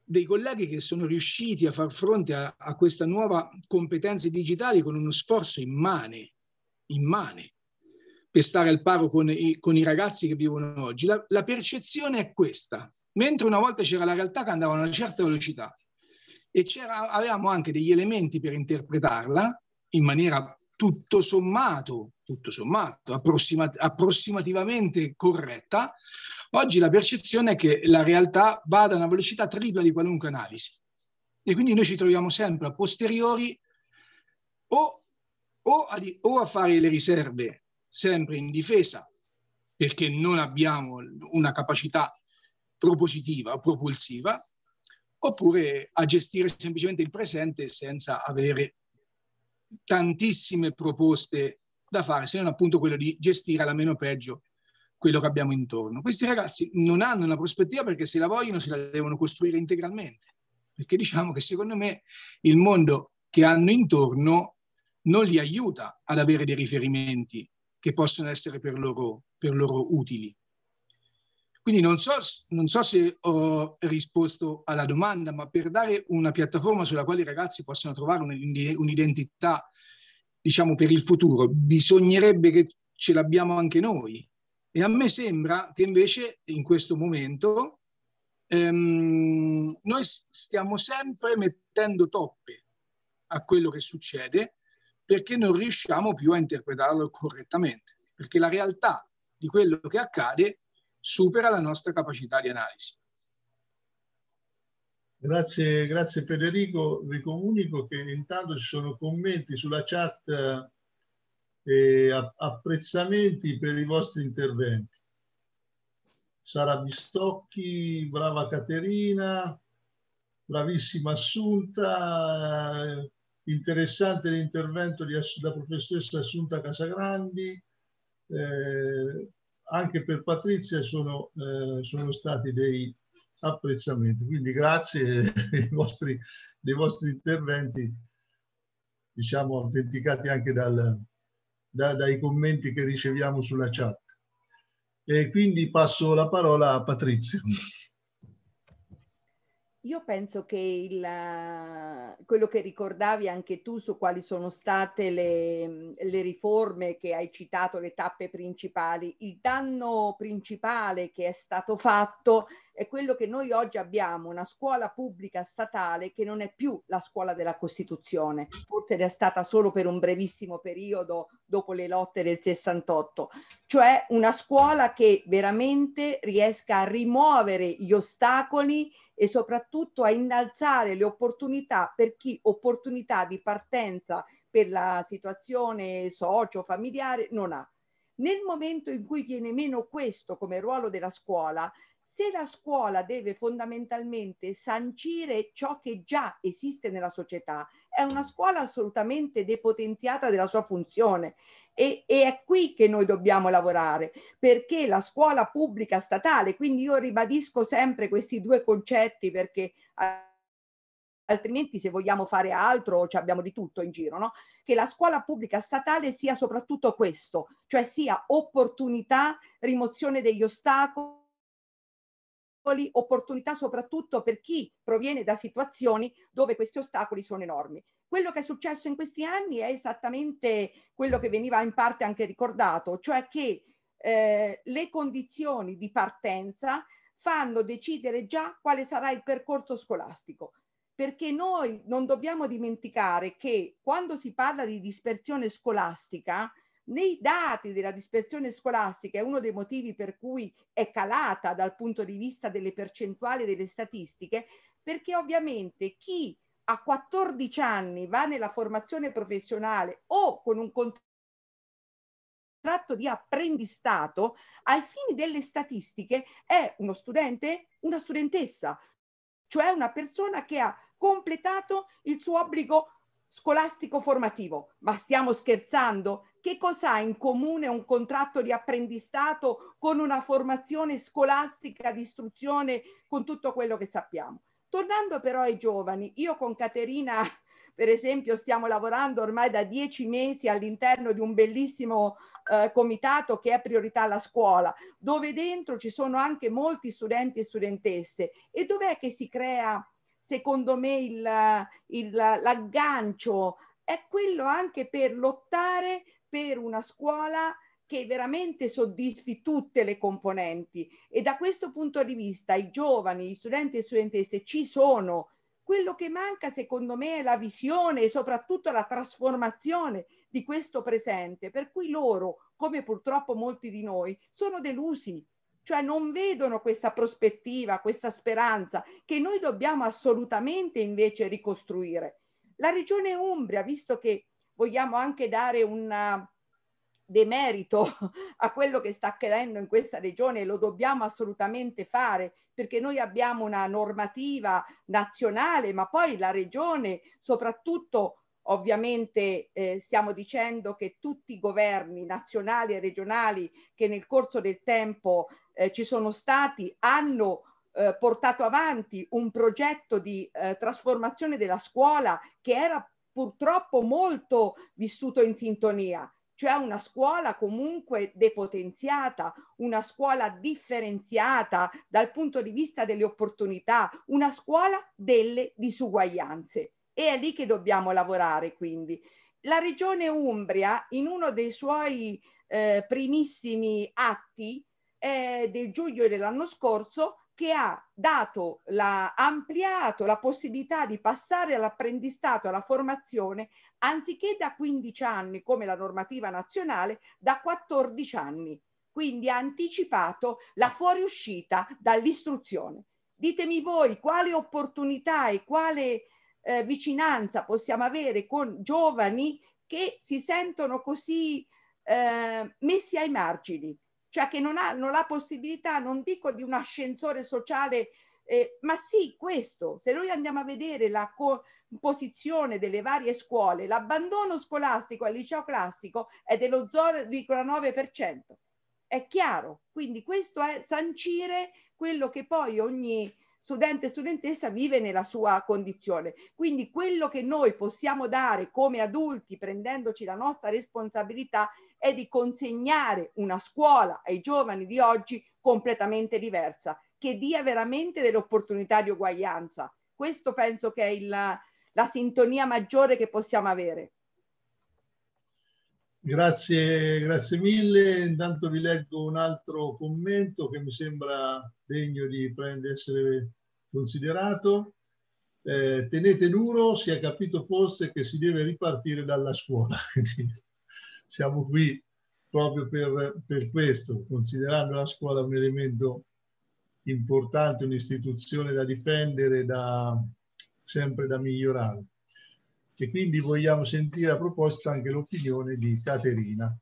dei colleghi che sono riusciti a far fronte a, a questa nuova competenze digitali con uno sforzo immane, immane, per stare al paro con i, con i ragazzi che vivono oggi. La, la percezione è questa, mentre una volta c'era la realtà che andava a una certa velocità e avevamo anche degli elementi per interpretarla in maniera tutto sommato, tutto sommato approssimat- approssimativamente corretta. Oggi la percezione è che la realtà vada a una velocità tripla di qualunque analisi e quindi noi ci troviamo sempre a posteriori o, o, a, o a fare le riserve sempre in difesa perché non abbiamo una capacità propositiva o propulsiva, oppure a gestire semplicemente il presente senza avere tantissime proposte da fare, se non appunto quello di gestire alla meno peggio quello che abbiamo intorno. Questi ragazzi non hanno una prospettiva perché se la vogliono se la devono costruire integralmente, perché diciamo che secondo me il mondo che hanno intorno non li aiuta ad avere dei riferimenti che possono essere per loro, per loro utili. Quindi non so, non so se ho risposto alla domanda, ma per dare una piattaforma sulla quale i ragazzi possano trovare un'identità, diciamo, per il futuro, bisognerebbe che ce l'abbiamo anche noi. E a me sembra che invece in questo momento ehm, noi stiamo sempre mettendo toppe a quello che succede perché non riusciamo più a interpretarlo correttamente, perché la realtà di quello che accade supera la nostra capacità di analisi. Grazie, grazie Federico. Vi comunico che intanto ci sono commenti sulla chat e apprezzamenti per i vostri interventi. Sara Bistocchi, brava Caterina, bravissima Assunta, interessante l'intervento della professoressa Assunta Casagrandi. Eh, anche per Patrizia sono, eh, sono stati dei apprezzamenti, quindi grazie dei vostri, dei vostri interventi, diciamo autenticati anche dal, da, dai commenti che riceviamo sulla chat. E quindi passo la parola a Patrizia. Io penso che il, quello che ricordavi anche tu su quali sono state le, le riforme che hai citato, le tappe principali, il danno principale che è stato fatto è quello che noi oggi abbiamo una scuola pubblica statale che non è più la scuola della Costituzione, forse è stata solo per un brevissimo periodo dopo le lotte del sessantotto, cioè una scuola che veramente riesca a rimuovere gli ostacoli e soprattutto a innalzare le opportunità per chi opportunità di partenza per la situazione socio-familiare non ha. Nel momento in cui viene meno questo come ruolo della scuola, se la scuola deve fondamentalmente sancire ciò che già esiste nella società, è una scuola assolutamente depotenziata della sua funzione. E, e è qui che noi dobbiamo lavorare, perché la scuola pubblica statale, quindi io ribadisco sempre questi due concetti perché altrimenti se vogliamo fare altro ci abbiamo di tutto in giro, no? Che la scuola pubblica statale sia soprattutto questo, cioè sia opportunità, rimozione degli ostacoli, opportunità soprattutto per chi proviene da situazioni dove questi ostacoli sono enormi. Quello che è successo in questi anni è esattamente quello che veniva in parte anche ricordato, cioè che eh, le condizioni di partenza fanno decidere già quale sarà il percorso scolastico, perché noi non dobbiamo dimenticare che quando si parla di dispersione scolastica, nei dati della dispersione scolastica è uno dei motivi per cui è calata dal punto di vista delle percentuali delle statistiche, perché ovviamente chi a quattordici anni va nella formazione professionale o con un contratto di apprendistato, ai fini delle statistiche è uno studente, una studentessa, cioè una persona che ha completato il suo obbligo scolastico formativo. Ma stiamo scherzando? Che cosa ha in comune un contratto di apprendistato con una formazione scolastica di istruzione, con tutto quello che sappiamo? Tornando però ai giovani, io con Caterina, per esempio, stiamo lavorando ormai da dieci mesi all'interno di un bellissimo eh, comitato che è Priorità alla Scuola, dove dentro ci sono anche molti studenti e studentesse. E dov'è che si crea secondo me il, il, l'aggancio, è quello anche per lottare per una scuola che veramente soddisfi tutte le componenti, e da questo punto di vista i giovani, gli studenti e le studentesse ci sono. Quello che manca secondo me è la visione e soprattutto la trasformazione di questo presente, per cui loro, come purtroppo molti di noi, sono delusi, cioè non vedono questa prospettiva, questa speranza che noi dobbiamo assolutamente invece ricostruire. La Regione Umbria, visto che vogliamo anche dare una demerito a quello che sta accadendo in questa regione, e lo dobbiamo assolutamente fare, perché noi abbiamo una normativa nazionale, ma poi la regione, soprattutto ovviamente eh, stiamo dicendo che tutti i governi nazionali e regionali che nel corso del tempo eh, ci sono stati hanno eh, portato avanti un progetto di eh, trasformazione della scuola che era purtroppo molto vissuto in sintonia. Cioè una scuola comunque depotenziata, una scuola differenziata dal punto di vista delle opportunità, una scuola delle disuguaglianze. E è lì che dobbiamo lavorare, quindi. La Regione Umbria, in uno dei suoi eh, primissimi atti eh, del giugno dell'anno scorso, che ha dato, la, ha ampliato la possibilità di passare all'apprendistato, alla formazione, anziché da quindici anni come la normativa nazionale, da quattordici anni. Quindi ha anticipato la fuoriuscita dall'istruzione. Ditemi voi quale opportunità e quale eh, vicinanza possiamo avere con giovani che si sentono così eh, messi ai margini, cioè che non hanno la possibilità, non dico di un ascensore sociale, eh, ma sì questo. Se noi andiamo a vedere la composizione delle varie scuole, l'abbandono scolastico al liceo classico è dello zero virgola nove per cento. È chiaro, quindi questo è sancire quello che poi ogni studente e studentessa vive nella sua condizione. Quindi quello che noi possiamo dare come adulti, prendendoci la nostra responsabilità, è di consegnare una scuola ai giovani di oggi completamente diversa, che dia veramente delle opportunità di uguaglianza. Questo penso che è il, la sintonia maggiore che possiamo avere. Grazie, grazie mille. Intanto vi leggo un altro commento che mi sembra degno di essere considerato. Eh, tenete duro, si è capito forse che si deve ripartire dalla scuola. Siamo qui proprio per, per questo, considerando la scuola un elemento importante, un'istituzione da difendere, da, sempre da migliorare. E quindi vogliamo sentire a proposito anche l'opinione di Caterina.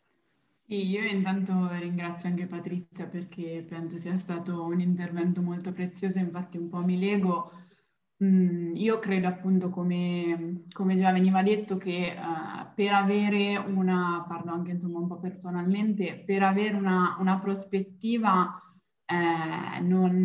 Sì, io intanto ringrazio anche Patrizia perché penso sia stato un intervento molto prezioso, infatti un po' mi lego. Mm, io credo appunto, come, come già veniva detto, che uh, per avere una, parlo anche insomma un po' personalmente, per avere una, una prospettiva eh, non...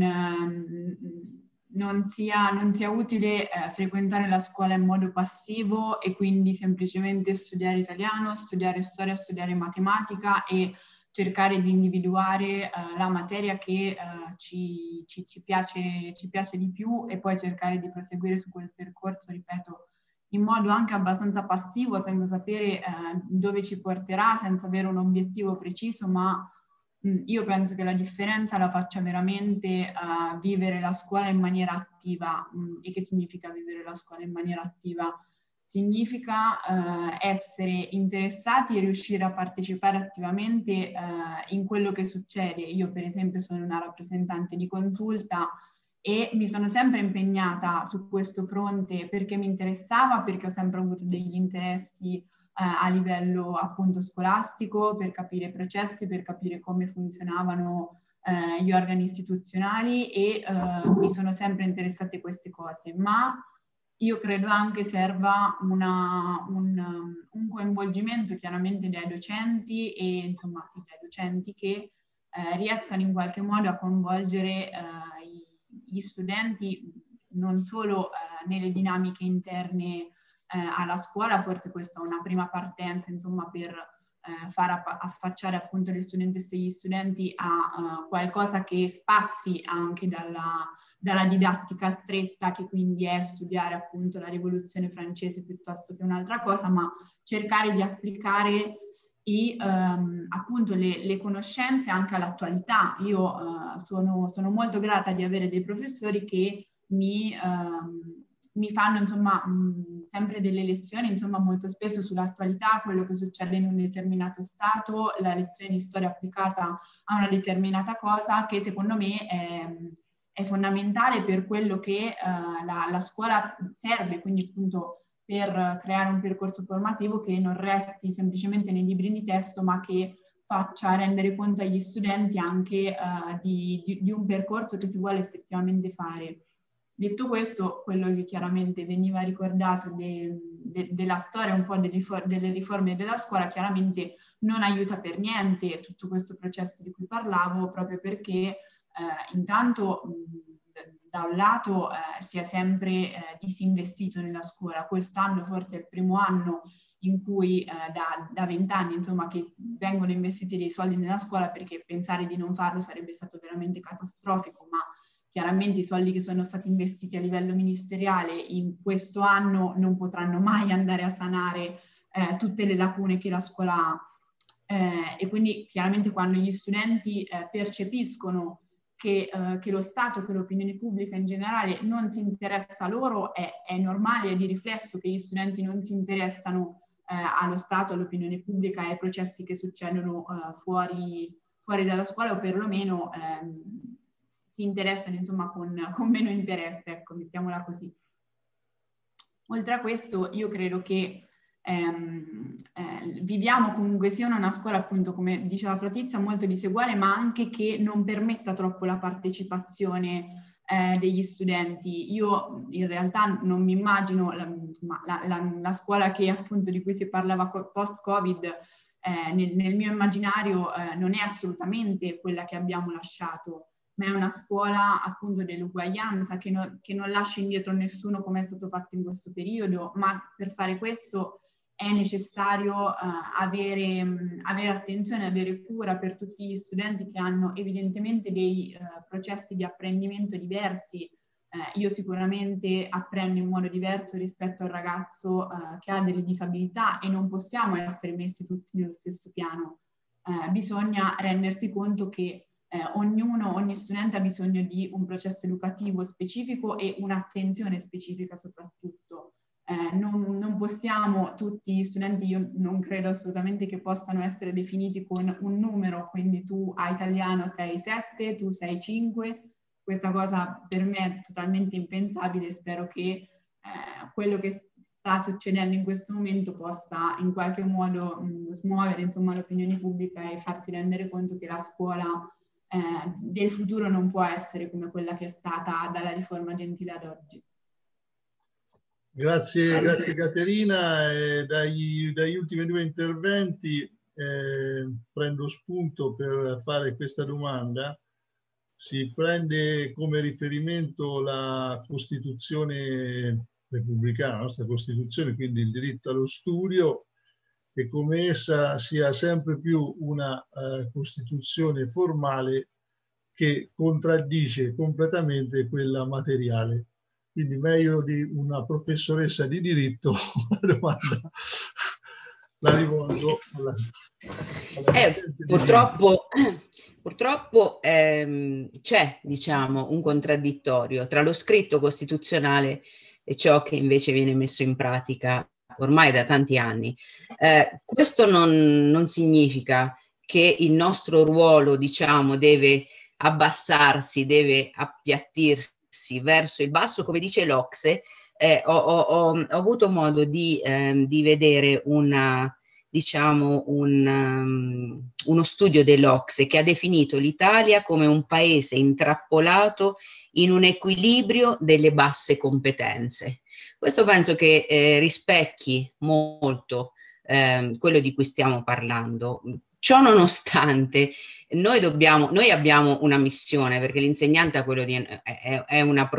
Um, Non sia, non sia utile eh, frequentare la scuola in modo passivo e quindi semplicemente studiare italiano, studiare storia, studiare matematica e cercare di individuare eh, la materia che eh, ci, ci, ci, piace, ci piace di più e poi cercare di proseguire su quel percorso, ripeto, in modo anche abbastanza passivo, senza sapere eh, dove ci porterà, senza avere un obiettivo preciso, ma io penso che la differenza la faccia veramente uh, vivere la scuola in maniera attiva. Mm, e che significa vivere la scuola in maniera attiva? Significa uh, essere interessati e riuscire a partecipare attivamente uh, in quello che succede. Io per esempio sono una rappresentante di consulta e mi sono sempre impegnata su questo fronte perché mi interessava, perché ho sempre avuto degli interessi a livello appunto scolastico, per capire i processi, per capire come funzionavano eh, gli organi istituzionali e eh, mi sono sempre interessate queste cose, ma io credo anche serva una, un, un coinvolgimento chiaramente dai docenti e insomma sì, dai docenti che eh, riescano in qualche modo a coinvolgere eh, gli studenti non solo eh, nelle dinamiche interne Eh, alla scuola. Forse questa è una prima partenza insomma per eh, far affacciare appunto le studentesse e gli studenti a uh, qualcosa che spazi anche dalla, dalla didattica stretta, che quindi è studiare appunto la rivoluzione francese piuttosto che un'altra cosa, ma cercare di applicare i, um, appunto le, le conoscenze anche all'attualità. Io uh, sono, sono molto grata di avere dei professori che mi, um, mi fanno insomma mh, sempre delle lezioni insomma molto spesso sull'attualità, quello che succede in un determinato stato, la lezione di storia applicata a una determinata cosa, che secondo me è, è fondamentale per quello che uh, la, la scuola serve, quindi appunto per creare un percorso formativo che non resti semplicemente nei libri di testo, ma che faccia rendere conto agli studenti anche uh, di, di, di un percorso che si vuole effettivamente fare. Detto questo, quello che chiaramente veniva ricordato de, de, della storia, un po' delle, delle riforme della scuola, chiaramente non aiuta per niente tutto questo processo di cui parlavo, proprio perché eh, intanto mh, da un lato eh, si è sempre eh, disinvestito nella scuola. Quest'anno forse è il primo anno in cui eh, da vent'anni insomma che vengono investiti dei soldi nella scuola, perché pensare di non farlo sarebbe stato veramente catastrofico, ma chiaramente i soldi che sono stati investiti a livello ministeriale in questo anno non potranno mai andare a sanare eh, tutte le lacune che la scuola ha. Eh, e quindi chiaramente quando gli studenti eh, percepiscono Che, uh, che lo Stato, che l'opinione pubblica in generale non si interessa a loro, è, è normale, è di riflesso che gli studenti non si interessano uh, allo Stato, all'opinione pubblica e ai processi che succedono uh, fuori, fuori dalla scuola, o perlomeno um, si interessano insomma con, con meno interesse, ecco, mettiamola così. Oltre a questo, io credo che Ehm, eh, viviamo comunque sia una scuola, appunto, come diceva Protizia, molto diseguale, ma anche che non permetta troppo la partecipazione eh, degli studenti. Io in realtà non mi immagino la, la, la, la scuola che appunto di cui si parlava post-Covid, eh, nel, nel mio immaginario eh, non è assolutamente quella che abbiamo lasciato, ma è una scuola appunto dell'uguaglianza, che, no, che non lascia indietro nessuno come è stato fatto in questo periodo, ma per fare questo è necessario uh, avere, mh, avere attenzione, avere cura per tutti gli studenti che hanno evidentemente dei uh, processi di apprendimento diversi. Uh, io sicuramente apprendo in modo diverso rispetto al ragazzo uh, che ha delle disabilità, e non possiamo essere messi tutti nello stesso piano. Uh, bisogna rendersi conto che uh, ognuno, ogni studente ha bisogno di un processo educativo specifico e un'attenzione specifica soprattutto. Eh, non, non possiamo, tutti gli studenti, io non credo assolutamente che possano essere definiti con un numero, quindi tu a italiano sei sette, tu sei cinque, questa cosa per me è totalmente impensabile. Spero che eh, quello che sta succedendo in questo momento possa in qualche modo mh, smuovere insomma l'opinione pubblica e farsi rendere conto che la scuola eh, del futuro non può essere come quella che è stata dalla riforma Gentile ad oggi. Grazie, grazie Caterina. Eh, dagli, dagli ultimi due interventi eh, prendo spunto per fare questa domanda. Si prende come riferimento la Costituzione repubblicana, la nostra Costituzione, quindi il diritto allo studio, e come essa sia sempre più una eh, Costituzione formale che contraddice completamente quella materiale. Quindi meglio di una professoressa di diritto, la domanda la rivolgo alla, alla eh, purtroppo, purtroppo ehm, c'è, diciamo, un contraddittorio tra lo scritto costituzionale e ciò che invece viene messo in pratica ormai da tanti anni. Eh, questo non, non significa che il nostro ruolo, diciamo, deve abbassarsi, deve appiattirsi verso il basso, come dice l'O C S E. Eh, ho, ho, ho avuto modo di, eh, di vedere una, diciamo un, um, uno studio dell'O C S E che ha definito l'Italia come un paese intrappolato in un equilibrio delle basse competenze. Questo penso che eh, rispecchi molto eh, quello di cui stiamo parlando. Ciò nonostante, noi, dobbiamo, noi abbiamo una missione, perché l'insegnante è, quello di, è, è una professione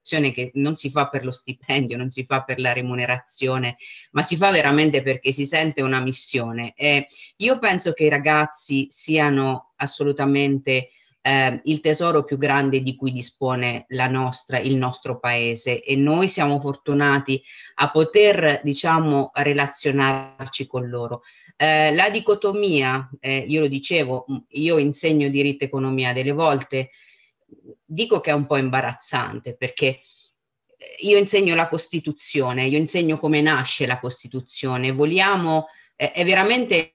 che non si fa per lo stipendio, non si fa per la remunerazione, ma si fa veramente perché si sente una missione. E io penso che i ragazzi siano assolutamente eh, il tesoro più grande di cui dispone la nostra, il nostro paese, e noi siamo fortunati a poter, diciamo, relazionarci con loro. Eh, la dicotomia, eh, io lo dicevo, io insegno diritto e economia, delle volte dico che è un po' imbarazzante, perché io insegno la Costituzione, io insegno come nasce la Costituzione, vogliamo, eh, è veramente,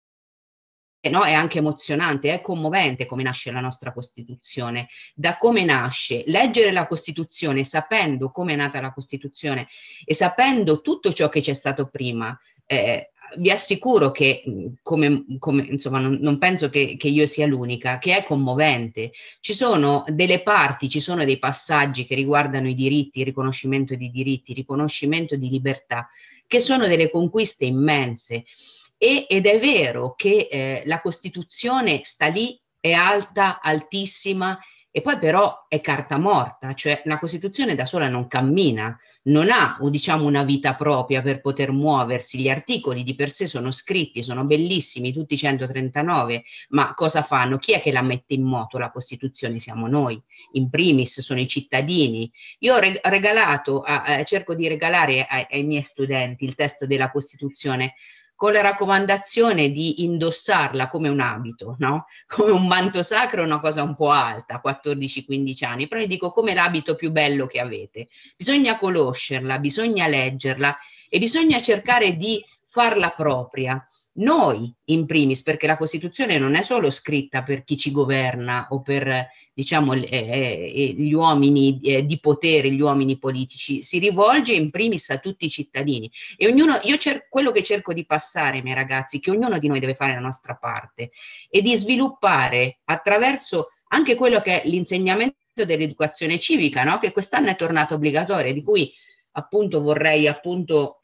no, è anche emozionante, è commovente come nasce la nostra Costituzione, da come nasce, leggere la Costituzione sapendo come è nata la Costituzione e sapendo tutto ciò che c'è stato prima. Eh, vi assicuro che, come, come, insomma, non, non penso che, che io sia l'unica, che è commovente. Ci sono delle parti, ci sono dei passaggi che riguardano i diritti, il riconoscimento di diritti, il riconoscimento di libertà, che sono delle conquiste immense. E, ed è vero che eh, la Costituzione sta lì, è alta, altissima, e poi però è carta morta, cioè la Costituzione da sola non cammina, non ha, o diciamo, una vita propria per poter muoversi. Gli articoli di per sé sono scritti, sono bellissimi, tutti centotrentanove, ma cosa fanno? Chi è che la mette in moto la Costituzione? Siamo noi, in primis sono i cittadini. Io ho regalato, a, a, cerco di regalare ai, ai miei studenti il testo della Costituzione, con la raccomandazione di indossarla come un abito, no? Come un manto sacro è una cosa un po' alta, quattordici quindici anni, però io dico come l'abito più bello che avete. Bisogna conoscerla, bisogna leggerla e bisogna cercare di farla propria. Noi in primis, perché la Costituzione non è solo scritta per chi ci governa o per, diciamo, eh, eh, gli uomini eh, di potere, gli uomini politici, si rivolge in primis a tutti i cittadini. E ognuno, io cer- quello che cerco di passare ai miei ragazzi, che ognuno di noi deve fare la nostra parte, e di sviluppare attraverso anche quello che è l'insegnamento dell'educazione civica, no? Che quest'anno è tornato obbligatorio, di cui appunto vorrei appunto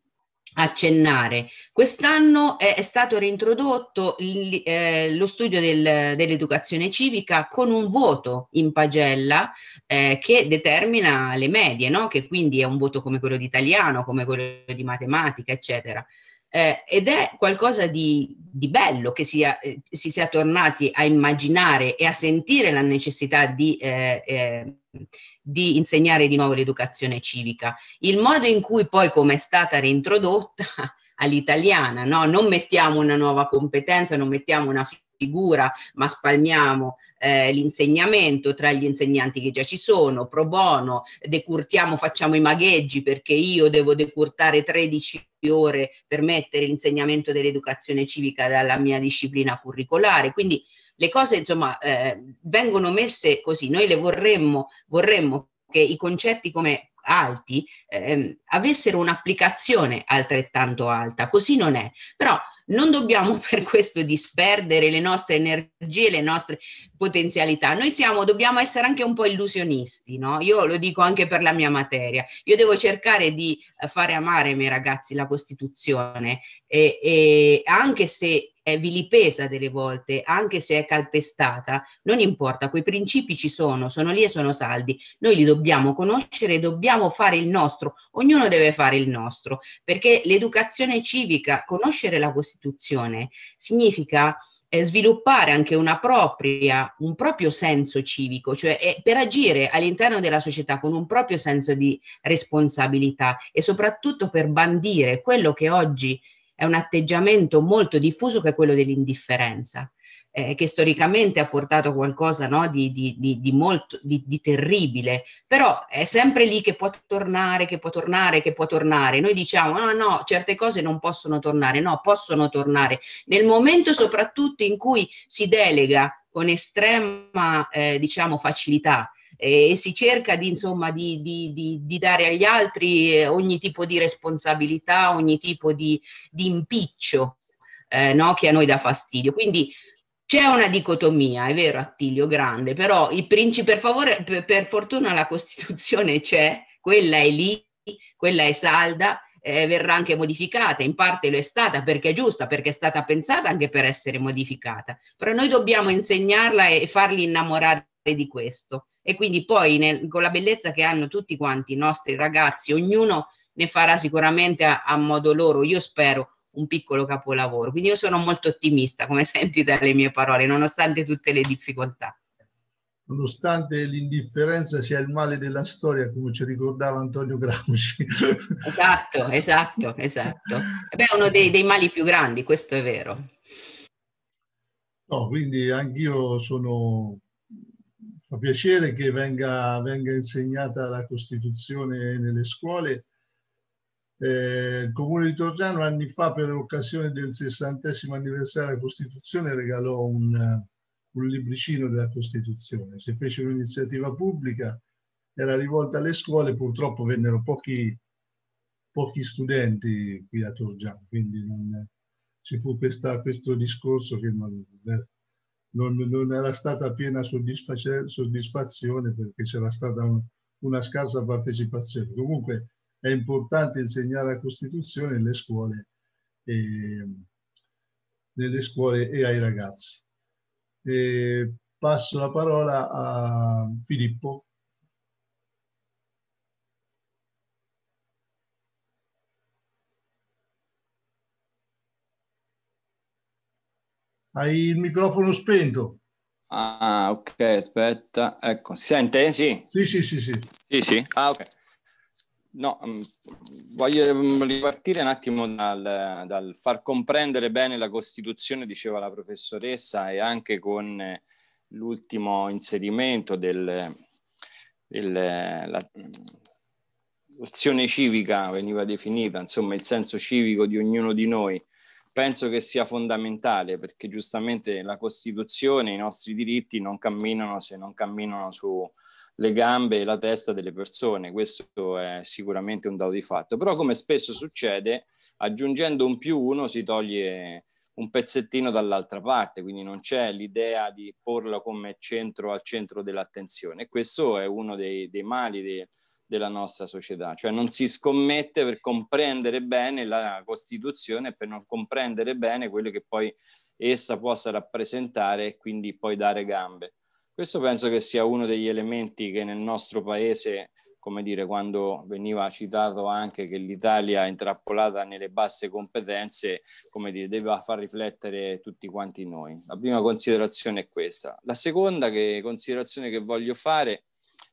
accennare. Quest'anno è, è stato reintrodotto il, eh, lo studio del, dell'educazione civica con un voto in pagella eh, che determina le medie, no? Che quindi è un voto come quello di italiano, come quello di matematica, eccetera. Eh, ed è qualcosa di, di bello che sia, eh, si sia tornati a immaginare e a sentire la necessità di, eh, eh, di insegnare di nuovo l'educazione civica. Il modo in cui poi, come è stata reintrodotta all'italiana, no? Non mettiamo una nuova competenza, non mettiamo una figura, ma spalmiamo eh, l'insegnamento tra gli insegnanti che già ci sono, pro bono, decurtiamo, facciamo i magheggi perché io devo decurtare tredici ore per mettere l'insegnamento dell'educazione civica dalla mia disciplina curricolare. Quindi le cose, insomma, eh, vengono messe così. Noi le vorremmo, vorremmo che i concetti come alti eh, avessero un'applicazione altrettanto alta, così non è. Però non dobbiamo per questo disperdere le nostre energie, le nostre potenzialità. Noi siamo, dobbiamo essere anche un po' illusionisti, no? Io lo dico anche per la mia materia. Io devo cercare di fare amare ai miei ragazzi la Costituzione e, e anche se è vilipesa delle volte, anche se è calpestata, non importa, quei principi ci sono, sono lì e sono saldi. Noi li dobbiamo conoscere, dobbiamo fare il nostro, ognuno deve fare il nostro, perché l'educazione civica, conoscere la Costituzione, significa eh, sviluppare anche una propria, un proprio senso civico, cioè eh, per agire all'interno della società con un proprio senso di responsabilità e soprattutto per bandire quello che oggi è un atteggiamento molto diffuso, che è quello dell'indifferenza, eh, che storicamente ha portato qualcosa, no, di, di, di, di molto di, di terribile, però è sempre lì che può tornare, che può tornare, che può tornare. Noi diciamo no, no, certe cose non possono tornare, no, possono tornare nel momento soprattutto in cui si delega con estrema eh, diciamo facilità e si cerca di, insomma, di, di, di, di dare agli altri eh, ogni tipo di responsabilità, ogni tipo di, di impiccio eh, no, che a noi dà fastidio. Quindi c'è una dicotomia, è vero Attilio, grande, però i principi, per favore, per, per fortuna la Costituzione c'è, quella è lì, quella è salda, eh, verrà anche modificata, in parte lo è stata perché è giusta, perché è stata pensata anche per essere modificata, però noi dobbiamo insegnarla e farli innamorare di questo. E quindi poi nel, con la bellezza che hanno tutti quanti i nostri ragazzi, ognuno ne farà sicuramente a, a modo loro, io spero, un piccolo capolavoro. Quindi io sono molto ottimista, come senti dalle mie parole, nonostante tutte le difficoltà. Nonostante l'indifferenza sia il male della storia, come ci ricordava Antonio Gramsci. Esatto, esatto, esatto. E beh, è uno dei, dei mali più grandi, questo è vero. No, quindi anch'io sono... Fa piacere che venga, venga insegnata la Costituzione nelle scuole. Eh, il Comune di Torgiano anni fa, per l'occasione del sessantesimo anniversario della Costituzione, regalò un... un libricino della Costituzione. Si fece un'iniziativa pubblica, era rivolta alle scuole, purtroppo vennero pochi, pochi studenti qui a Torgiano, quindi non, ci fu questa, questo discorso che non, non, non era stata piena soddisfazione perché c'era stata un, una scarsa partecipazione. Comunque è importante insegnare la Costituzione nelle scuole e, nelle scuole e ai ragazzi. E passo la parola a Filippo. Hai il microfono spento. Ah, ok, aspetta. Ecco, si sente? Sì. Sì, sì, sì, sì. Sì, sì. Ah, ok. No, mh, voglio ripartire un attimo dal, dal far comprendere bene la Costituzione, diceva la professoressa, e anche con eh, l'ultimo inserimento del, del la, l'azione civica veniva definita, insomma il senso civico di ognuno di noi. Penso che sia fondamentale perché giustamente la Costituzione, i nostri diritti non camminano se non camminano su le gambe e la testa delle persone. Questo è sicuramente un dato di fatto. Però, come spesso succede, aggiungendo un più uno si toglie un pezzettino dall'altra parte, quindi non c'è l'idea di porla come centro al centro dell'attenzione. E questo è uno dei, dei mali dei, della nostra società, cioè non si scommette per comprendere bene la Costituzione, per non comprendere bene quello che poi essa possa rappresentare e quindi poi dare gambe. Questo penso che sia uno degli elementi che nel nostro paese, come dire, quando veniva citato anche che l'Italia è intrappolata nelle basse competenze, come dire, deve far riflettere tutti quanti noi. La prima considerazione è questa. La seconda che, considerazione che voglio fare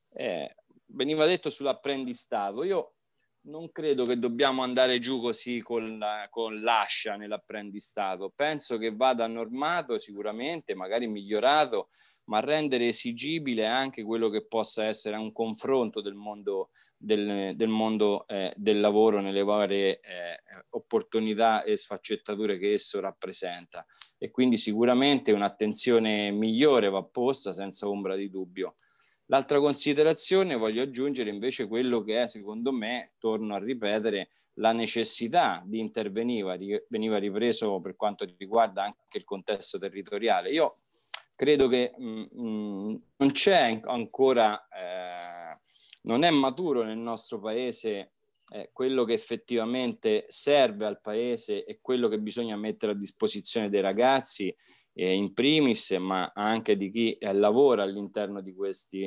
è, veniva detto sull'apprendistato. Io non credo che dobbiamo andare giù così con, la, con l'ascia nell'apprendistato. Penso che vada normato sicuramente, magari migliorato, ma rendere esigibile anche quello che possa essere un confronto del mondo del, del, mondo, eh, del lavoro nelle varie eh, opportunità e sfaccettature che esso rappresenta. E quindi sicuramente un'attenzione migliore va posta senza ombra di dubbio. L'altra considerazione voglio aggiungere invece quello che è, secondo me, torno a ripetere, la necessità di intervenire, veniva ripreso per quanto riguarda anche il contesto territoriale. Io credo che mh, mh, non c'è ancora, eh, non è maturo nel nostro paese eh, quello che effettivamente serve al paese e quello che bisogna mettere a disposizione dei ragazzi, eh, in primis, ma anche di chi eh, lavora all'interno di questi,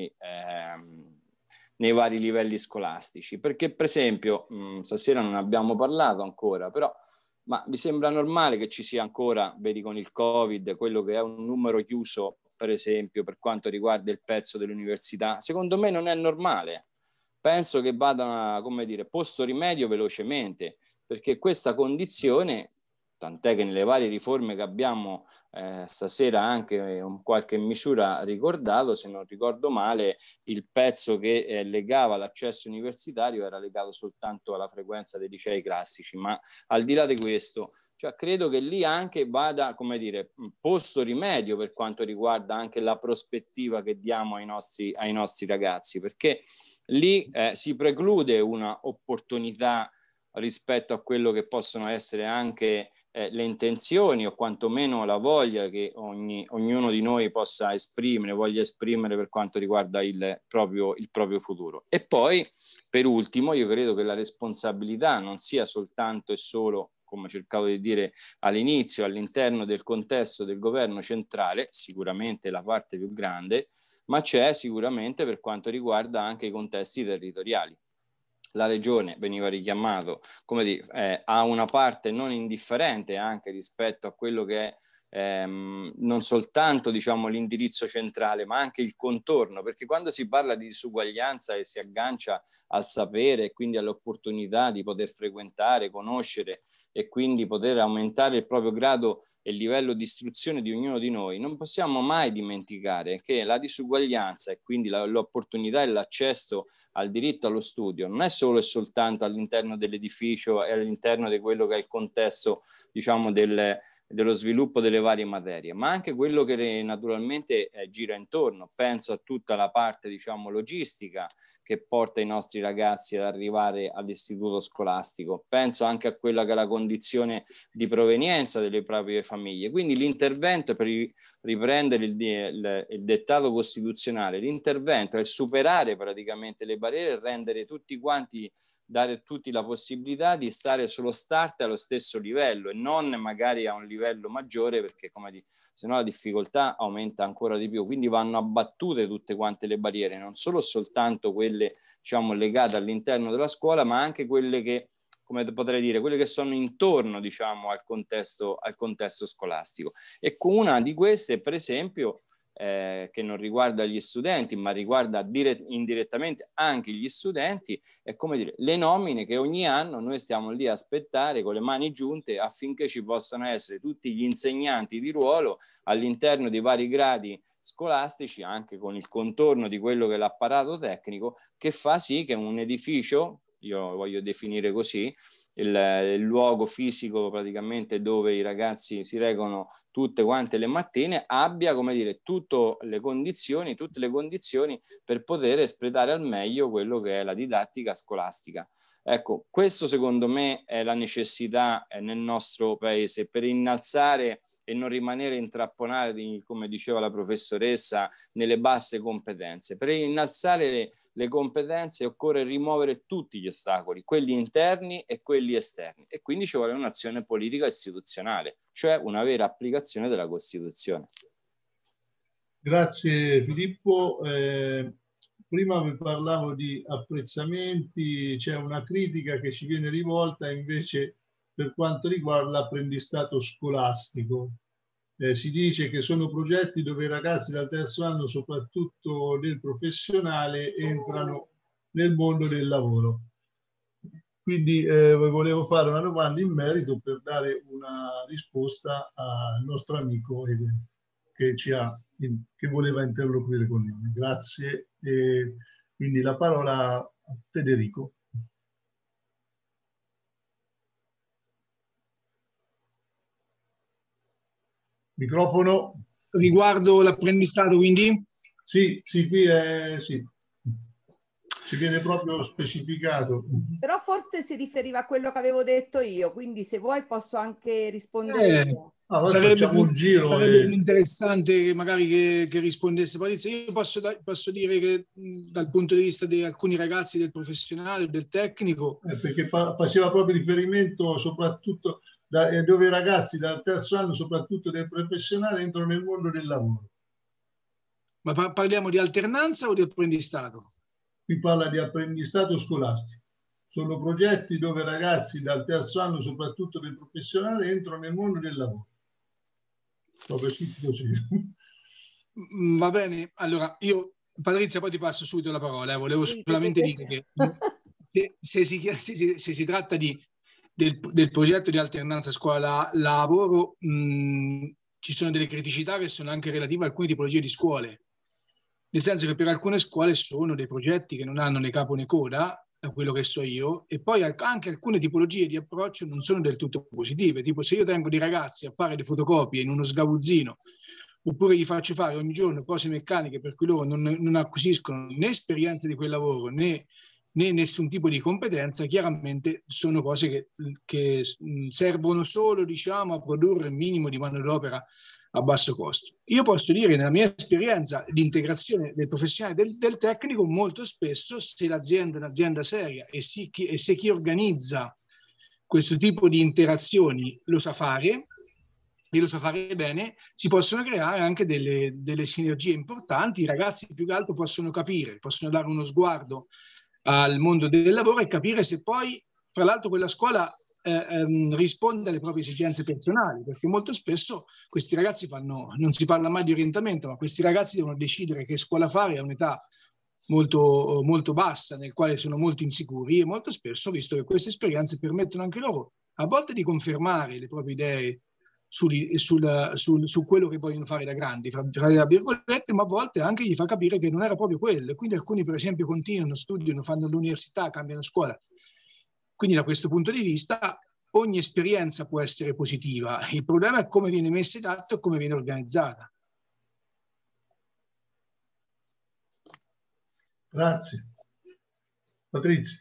eh, nei vari livelli scolastici. Perché, per esempio, mh, stasera non abbiamo parlato ancora, però ma mi sembra normale che ci sia ancora, vedi con il Covid, quello che è un numero chiuso, per esempio, per quanto riguarda il pezzo dell'università. Secondo me non è normale. Penso che vada, come dire, posto rimedio velocemente, perché questa condizione, tant'è che nelle varie riforme che abbiamo eh, stasera anche in qualche misura ricordato, se non ricordo male, il pezzo che eh, legava l'accesso universitario era legato soltanto alla frequenza dei licei classici, ma al di là di questo, cioè, credo che lì anche vada, come dire, posto rimedio per quanto riguarda anche la prospettiva che diamo ai nostri, ai nostri ragazzi, perché lì eh, si preclude una opportunità rispetto a quello che possono essere anche eh, le intenzioni o quantomeno la voglia che ogni, ognuno di noi possa esprimere, voglia esprimere per quanto riguarda il proprio, il proprio futuro. E poi, per ultimo, io credo che la responsabilità non sia soltanto e solo, come cercavo di dire all'inizio, all'interno del contesto del governo centrale, sicuramente la parte più grande, ma c'è sicuramente per quanto riguarda anche i contesti territoriali. La regione, veniva richiamato, come dire, eh, ha una parte non indifferente anche rispetto a quello che è ehm, non soltanto, diciamo, l'indirizzo centrale, ma anche il contorno, perché quando si parla di disuguaglianza e si aggancia al sapere e quindi all'opportunità di poter frequentare, conoscere e quindi poter aumentare il proprio grado e livello di istruzione di ognuno di noi, non possiamo mai dimenticare che la disuguaglianza e quindi la, l'opportunità e l'accesso al diritto allo studio non è solo e soltanto all'interno dell'edificio e all'interno di quello che è il contesto, diciamo, del, dello sviluppo delle varie materie, ma anche quello che naturalmente eh, gira intorno. Penso a tutta la parte, diciamo, logistica che porta i nostri ragazzi ad arrivare all'istituto scolastico, penso anche a quella che è la condizione di provenienza delle proprie famiglie. Quindi l'intervento, per riprendere il, il, il dettato costituzionale, l'intervento è superare praticamente le barriere e rendere tutti quanti, dare a tutti la possibilità di stare sullo start allo stesso livello e non magari a un livello maggiore, perché come di, se no la difficoltà aumenta ancora di più. Quindi vanno abbattute tutte quante le barriere, non solo soltanto quelle, diciamo, legate all'interno della scuola, ma anche quelle che, come potrei dire, quelle che sono intorno, diciamo, al contesto, al contesto scolastico. E con una di queste, per esempio, Eh, che non riguarda gli studenti ma riguarda dire, indirettamente anche gli studenti, è come dire le nomine che ogni anno noi stiamo lì a aspettare con le mani giunte affinché ci possano essere tutti gli insegnanti di ruolo all'interno dei vari gradi scolastici, anche con il contorno di quello che è l'apparato tecnico, che fa sì che un edificio, io voglio definire così, Il, il luogo fisico praticamente dove i ragazzi si recano tutte quante le mattine, abbia, come dire, tutte le condizioni, tutte le condizioni per poter espletare al meglio quello che è la didattica scolastica. Ecco, questo secondo me è la necessità nel nostro paese per innalzare e non rimanere intrappolati, come diceva la professoressa, nelle basse competenze. Per innalzare le, le competenze occorre rimuovere tutti gli ostacoli, quelli interni e quelli esterni, e quindi ci vuole un'azione politica istituzionale, cioè una vera applicazione della Costituzione. Grazie Filippo. Eh, prima vi parlavo di apprezzamenti, c'è una critica che ci viene rivolta invece per quanto riguarda l'apprendistato scolastico. Eh, si dice che sono progetti dove i ragazzi dal terzo anno, soprattutto nel professionale, entrano nel mondo del lavoro. Quindi eh, volevo fare una domanda in merito per dare una risposta al nostro amico Eden, che, ci ha, che voleva interloquire con noi. Grazie. E quindi la parola a Federico. Microfono. Riguardo l'apprendistato, quindi? Sì, sì, qui è, sì. Ci viene proprio specificato. Però forse si riferiva a quello che avevo detto io, quindi se vuoi posso anche rispondere eh, io. Ah, sarebbe un giro sarebbe e... interessante magari che, che rispondesse Patrizia. Io posso, posso dire che mh, dal punto di vista di alcuni ragazzi del professionale, del tecnico... Eh, perché faceva proprio riferimento soprattutto da, dove i ragazzi dal terzo anno, soprattutto del professionale, entrano nel mondo del lavoro. Ma parliamo di alternanza o di apprendistato? Qui parla di apprendistato scolastico. Sono progetti dove ragazzi dal terzo anno, soprattutto del professionale, entrano nel mondo del lavoro. Proprio così. Va bene, allora io, Patrizia, poi ti passo subito la parola. Eh. Volevo sì, solamente dire che se, se, si, se, si, se si tratta di, del, del progetto di alternanza scuola-lavoro, ci sono delle criticità che sono anche relative a alcune tipologie di scuole. Nel senso che per alcune scuole sono dei progetti che non hanno né capo né coda, da quello che so io, e poi anche alcune tipologie di approccio non sono del tutto positive. Tipo, se io tengo dei ragazzi a fare le fotocopie in uno sgabuzzino, oppure gli faccio fare ogni giorno cose meccaniche per cui loro non, non acquisiscono né esperienza di quel lavoro né, né nessun tipo di competenza, chiaramente sono cose che, che servono solo, diciamo, a produrre il minimo di manodopera a basso costo. Io posso dire, nella mia esperienza di integrazione del professionale del, del tecnico, molto spesso, se l'azienda è un'azienda seria e, si, e se chi organizza questo tipo di interazioni lo sa fare, e lo sa fare bene, si possono creare anche delle, delle sinergie importanti. I ragazzi più che altro possono capire, possono dare uno sguardo al mondo del lavoro e capire se poi, fra l'altro, quella scuola eh, ehm, risponde alle proprie esigenze personali, perché molto spesso questi ragazzi fanno, non si parla mai di orientamento, ma questi ragazzi devono decidere che scuola fare a un'età molto, molto bassa, nel quale sono molto insicuri, e molto spesso, visto che queste esperienze permettono anche loro a volte di confermare le proprie idee sul, sul, sul, su quello che vogliono fare da grandi, fra, tra virgolette, ma a volte anche gli fa capire che non era proprio quello. E quindi alcuni, per esempio, continuano, studiano, fanno l'università, cambiano scuola. Quindi da questo punto di vista ogni esperienza può essere positiva. Il problema è come viene messa in atto e come viene organizzata. Grazie. Patrizia.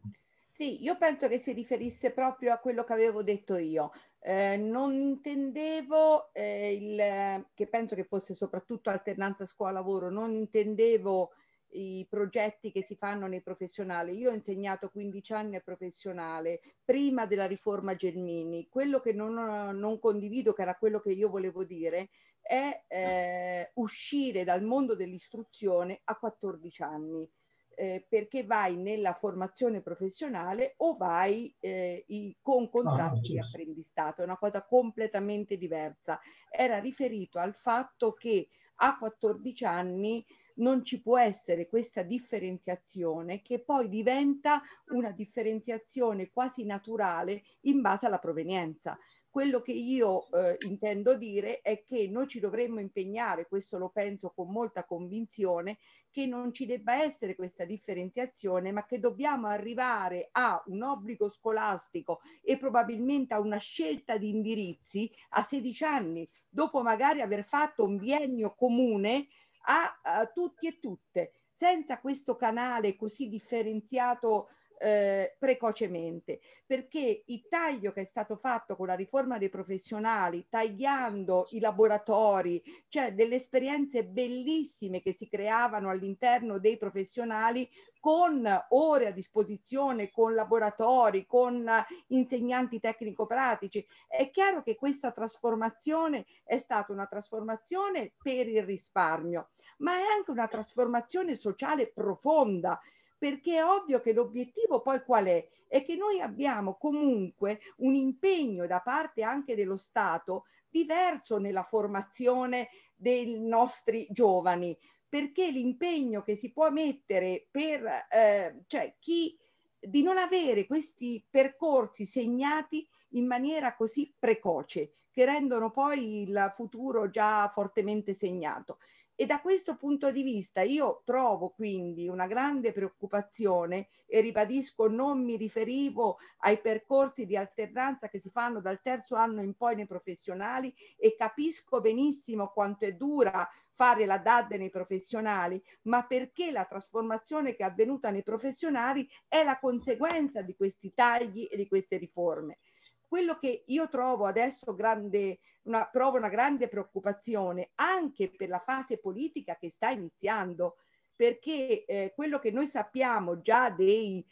Sì, io penso che si riferisse proprio a quello che avevo detto io. Eh, non intendevo eh, il, che penso che fosse soprattutto alternanza scuola-lavoro, non intendevo i progetti che si fanno nei professionali. Io ho insegnato quindici anni a professionale prima della riforma Gelmini. Quello che non, non condivido, che era quello che io volevo dire, è eh, uscire dal mondo dell'istruzione a quattordici anni. Eh, perché vai nella formazione professionale o vai eh, i, con contratti ah, di apprendistato, è una cosa completamente diversa. Era riferito al fatto che a quattordici anni non ci può essere questa differenziazione che poi diventa una differenziazione quasi naturale in base alla provenienza. Quello che io eh, intendo dire è che noi ci dovremmo impegnare, questo lo penso con molta convinzione, che non ci debba essere questa differenziazione, ma che dobbiamo arrivare a un obbligo scolastico e probabilmente a una scelta di indirizzi a sedici anni, dopo magari aver fatto un biennio comune a, a tutti e tutte, senza questo canale così differenziato eh, precocemente, perché il taglio che è stato fatto con la riforma dei professionali, tagliando i laboratori, cioè delle esperienze bellissime che si creavano all'interno dei professionali con ore a disposizione, con laboratori, con insegnanti tecnico-pratici, è chiaro che questa trasformazione è stata una trasformazione per il risparmio, ma è anche una trasformazione sociale profonda, perché è ovvio che l'obiettivo poi qual è? È che noi abbiamo comunque un impegno da parte anche dello Stato diverso nella formazione dei nostri giovani, perché l'impegno che si può mettere per eh, cioè chi di non avere questi percorsi segnati in maniera così precoce, che rendono poi il futuro già fortemente segnato. E da questo punto di vista io trovo quindi una grande preoccupazione, e ribadisco, non mi riferivo ai percorsi di alternanza che si fanno dal terzo anno in poi nei professionali, e capisco benissimo quanto è dura fare la D A D nei professionali, ma perché la trasformazione che è avvenuta nei professionali è la conseguenza di questi tagli e di queste riforme. Quello che io trovo adesso grande, una, provo una grande preoccupazione anche per la fase politica che sta iniziando, perché eh, quello che noi sappiamo già dei,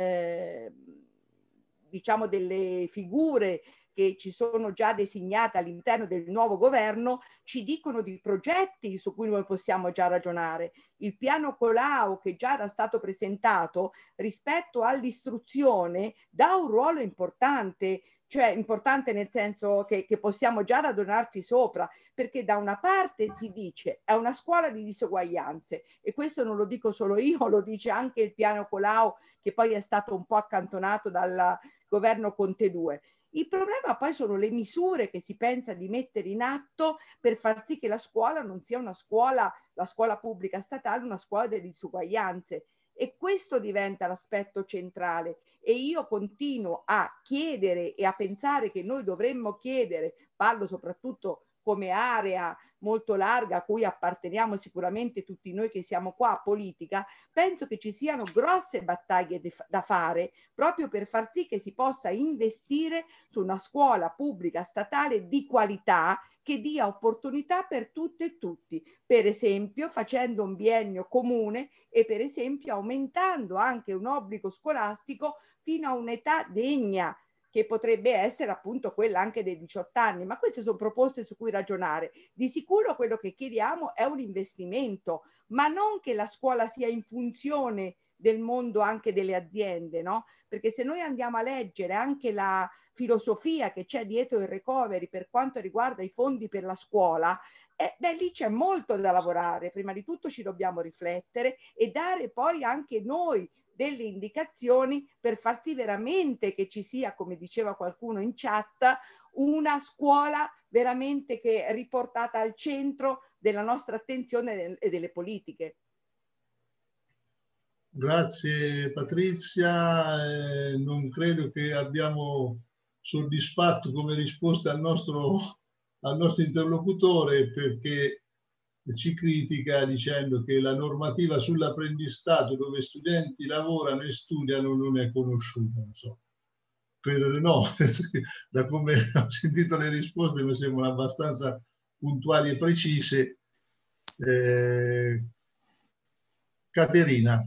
eh, diciamo delle figure che ci sono già designate all'interno del nuovo governo, ci dicono di progetti su cui noi possiamo già ragionare. Il piano Colau, che già era stato presentato, rispetto all'istruzione dà un ruolo importante, cioè importante nel senso che, che possiamo già ragionarci sopra, perché da una parte si dice è una scuola di disuguaglianze, e questo non lo dico solo io, lo dice anche il piano Colau, che poi è stato un po' accantonato dal governo Conte due. Il problema poi sono le misure che si pensa di mettere in atto per far sì che la scuola non sia una scuola, la scuola pubblica statale, una scuola delle disuguaglianze. E questo diventa l'aspetto centrale. E io continuo a chiedere e a pensare che noi dovremmo chiedere, parlo soprattutto come area molto larga a cui apparteniamo sicuramente tutti noi che siamo qua, politica, penso che ci siano grosse battaglie da fare proprio per far sì che si possa investire su una scuola pubblica statale di qualità che dia opportunità per tutte e tutti, per esempio facendo un biennio comune e per esempio aumentando anche un obbligo scolastico fino a un'età degna. che potrebbe essere appunto quella anche dei diciotto anni, ma queste sono proposte su cui ragionare. Di sicuro quello che chiediamo è un investimento, ma non che la scuola sia in funzione del mondo anche delle aziende, no? Perché se noi andiamo a leggere anche la filosofia che c'è dietro il recovery per quanto riguarda i fondi per la scuola, eh, beh, lì c'è molto da lavorare. Prima di tutto ci dobbiamo riflettere e dare poi anche noi delle indicazioni per far sì veramente che ci sia, come diceva qualcuno in chat, una scuola veramente che è riportata al centro della nostra attenzione e delle politiche. Grazie Patrizia, eh, non credo che abbiamo soddisfatto come risposta al nostro, al nostro interlocutore, perché ci critica dicendo che la normativa sull'apprendistato dove studenti lavorano e studiano non è conosciuta. Non so. Credo no, da come ho sentito le risposte mi sembrano abbastanza puntuali e precise. Eh, Caterina.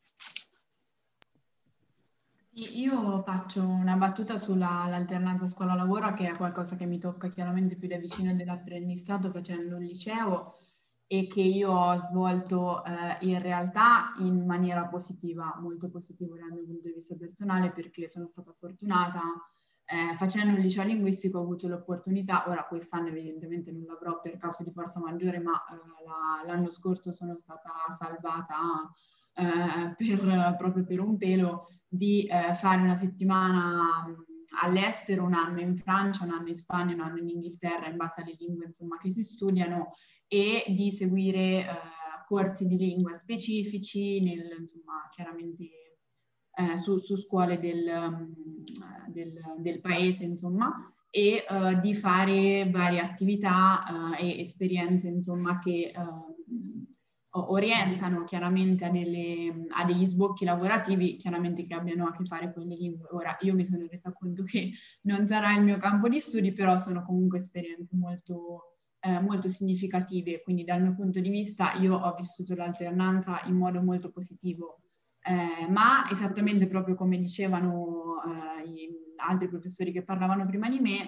Io faccio una battuta sull'alternanza scuola-lavoro, che è qualcosa che mi tocca chiaramente più da vicino dell'apprendistato facendo il liceo e che io ho svolto eh, in realtà in maniera positiva, molto positiva dal mio punto di vista personale, perché sono stata fortunata. Eh, facendo il liceo linguistico ho avuto l'opportunità, ora quest'anno evidentemente non l'avrò per causa di forza maggiore, ma eh, l'anno scorso sono stata salvata eh, per, proprio per un pelo, di eh, fare una settimana all'estero, un anno in Francia, un anno in Spagna, un anno in Inghilterra, in base alle lingue insomma che si studiano, e di seguire eh, corsi di lingua specifici, nel, insomma, chiaramente eh, su, su scuole del, um, del, del paese, insomma, e uh, di fare varie attività uh, e esperienze, insomma, che uh, orientano chiaramente a, delle, a degli sbocchi lavorativi, chiaramente che abbiano a che fare con le lingue. Ora, io mi sono resa conto che non sarà il mio campo di studi, però sono comunque esperienze molto, eh, molto significative, quindi dal mio punto di vista io ho vissuto l'alternanza in modo molto positivo. Eh, ma esattamente proprio come dicevano eh, gli altri professori che parlavano prima di me,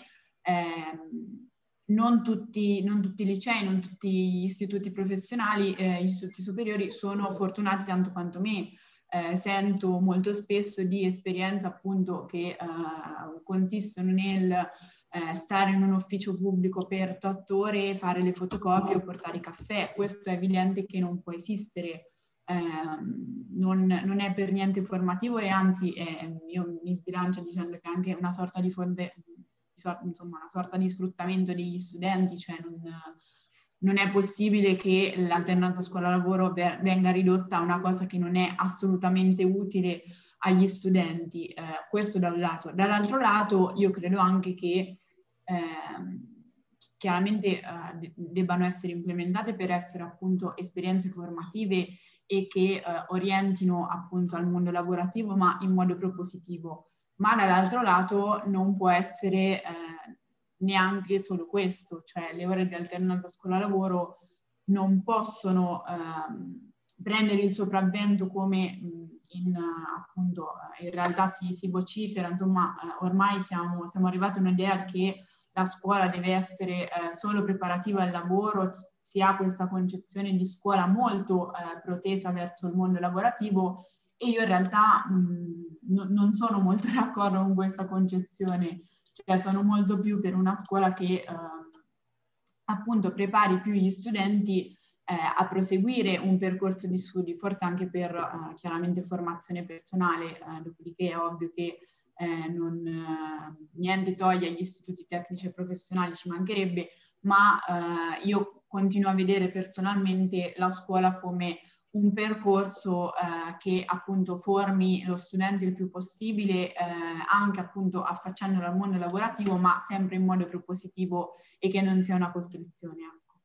eh, non, tutti, non tutti i licei, non tutti gli istituti professionali, eh, gli istituti superiori sono fortunati tanto quanto me. Eh, sento molto spesso di esperienze appunto che eh, consistono nel eh, stare in un ufficio pubblico per otto ore, fare le fotocopie o portare caffè. Questo è evidente che non può esistere. Eh, non, non è per niente formativo e anzi eh, io mi sbilancio dicendo che è anche una sorta di fonte, insomma una sorta di sfruttamento degli studenti, cioè non, non è possibile che l'alternanza scuola-lavoro venga ridotta a una cosa che non è assolutamente utile agli studenti, eh, questo da un lato. Dall'altro lato io credo anche che eh, chiaramente eh, debbano essere implementate per essere appunto esperienze formative e che eh, orientino appunto al mondo lavorativo, ma in modo propositivo. Ma dall'altro lato non può essere eh, neanche solo questo, cioè le ore di alternanza scuola-lavoro non possono eh, prendere il sopravvento come in, appunto, in realtà si, si vocifera, insomma eh, ormai siamo, siamo arrivati a un'idea che la scuola deve essere eh, solo preparativa al lavoro, si ha questa concezione di scuola molto eh, protesa verso il mondo lavorativo e io in realtà mh, no, non sono molto d'accordo con questa concezione, cioè sono molto più per una scuola che eh, appunto prepari più gli studenti eh, a proseguire un percorso di studi, forse anche per eh, chiaramente formazione personale, eh, dopodiché è ovvio che Eh, non, eh, niente toglie agli istituti tecnici e professionali, ci mancherebbe, ma eh, io continuo a vedere personalmente la scuola come un percorso eh, che appunto formi lo studente il più possibile, eh, anche appunto affacciandolo al mondo lavorativo, ma sempre in modo propositivo e che non sia una costrizione. Ecco.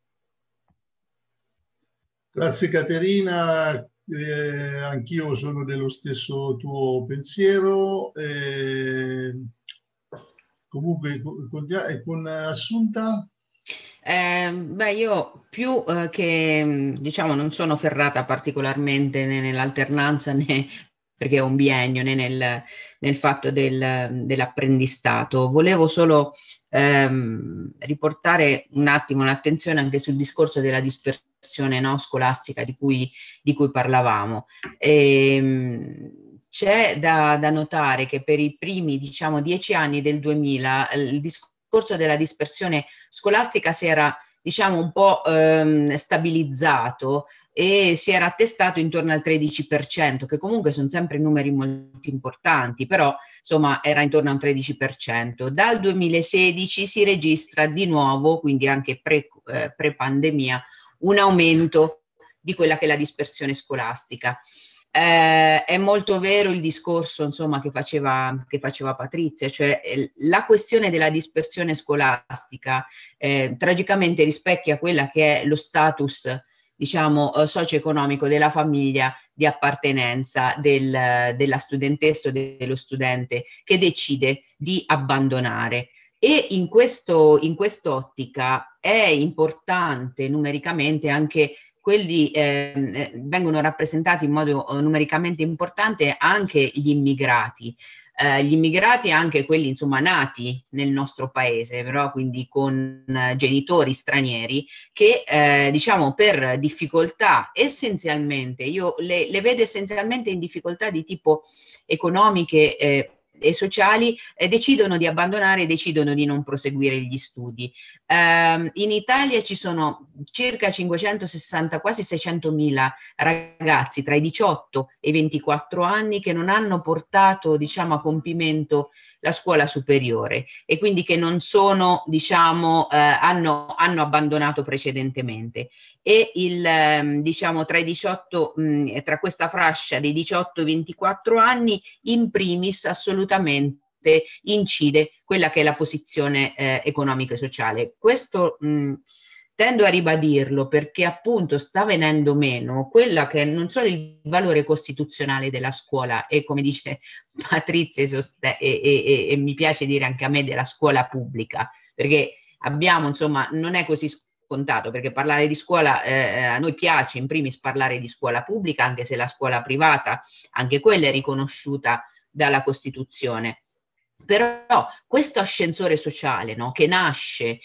Grazie Caterina. Eh, anch'io sono dello stesso tuo pensiero. Eh, comunque, con, con Assunta? Eh, beh, io più eh, che, diciamo, non sono ferrata particolarmente né nell'alternanza né perché è un biennio né nel, nel fatto del, dell'apprendistato. Volevo solo ehm, riportare un attimo l'attenzione anche sul discorso della dispersione, no, scolastica di cui, di cui parlavamo. Ehm, c'è da, da notare che per i primi, diciamo, dieci anni del duemila il discorso della dispersione scolastica si era, diciamo, un po' ehm, stabilizzato e si era attestato intorno al tredici per cento, che comunque sono sempre numeri molto importanti, però insomma era intorno a un tredici per cento. Dal duemilasedici si registra di nuovo, quindi anche pre, eh, pre-pandemia, un aumento di quella che è la dispersione scolastica. Eh, è molto vero il discorso, insomma, che faceva, che faceva Patrizia, cioè eh, la questione della dispersione scolastica eh, tragicamente rispecchia quella che è lo status, diciamo, eh, socio-economico della famiglia di appartenenza del, della studentessa o dello studente che decide di abbandonare. E in questo, in quest'ottica è importante numericamente anche quelli eh, vengono rappresentati in modo eh, numericamente importante anche gli immigrati, eh, gli immigrati anche quelli insomma nati nel nostro paese, però quindi con eh, genitori stranieri che eh, diciamo per difficoltà essenzialmente, io le, le vedo essenzialmente in difficoltà di tipo economiche eh, e sociali, eh, decidono di abbandonare e decidono di non proseguire gli studi. Eh, in Italia ci sono circa cinquecentosessanta, quasi seicentomila ragazzi tra i diciotto e i ventiquattro anni che non hanno portato, diciamo, a compimento la scuola superiore e quindi che non sono, diciamo, eh, hanno, hanno abbandonato precedentemente. E il, ehm, diciamo, tra i diciotto, mh, tra questa fascia dei diciotto ventiquattro anni, in primis assolutamente incide quella che è la posizione eh, economica e sociale. Questo mh, tendo a ribadirlo perché appunto sta venendo meno quella che non solo il valore costituzionale della scuola e, come dice Patrizia e, e, e, e mi piace dire anche a me, della scuola pubblica, perché abbiamo, insomma, non è così scontato, perché parlare di scuola, eh, a noi piace in primis parlare di scuola pubblica, anche se la scuola privata, anche quella è riconosciuta dalla Costituzione. Però questo ascensore sociale, no, che nasce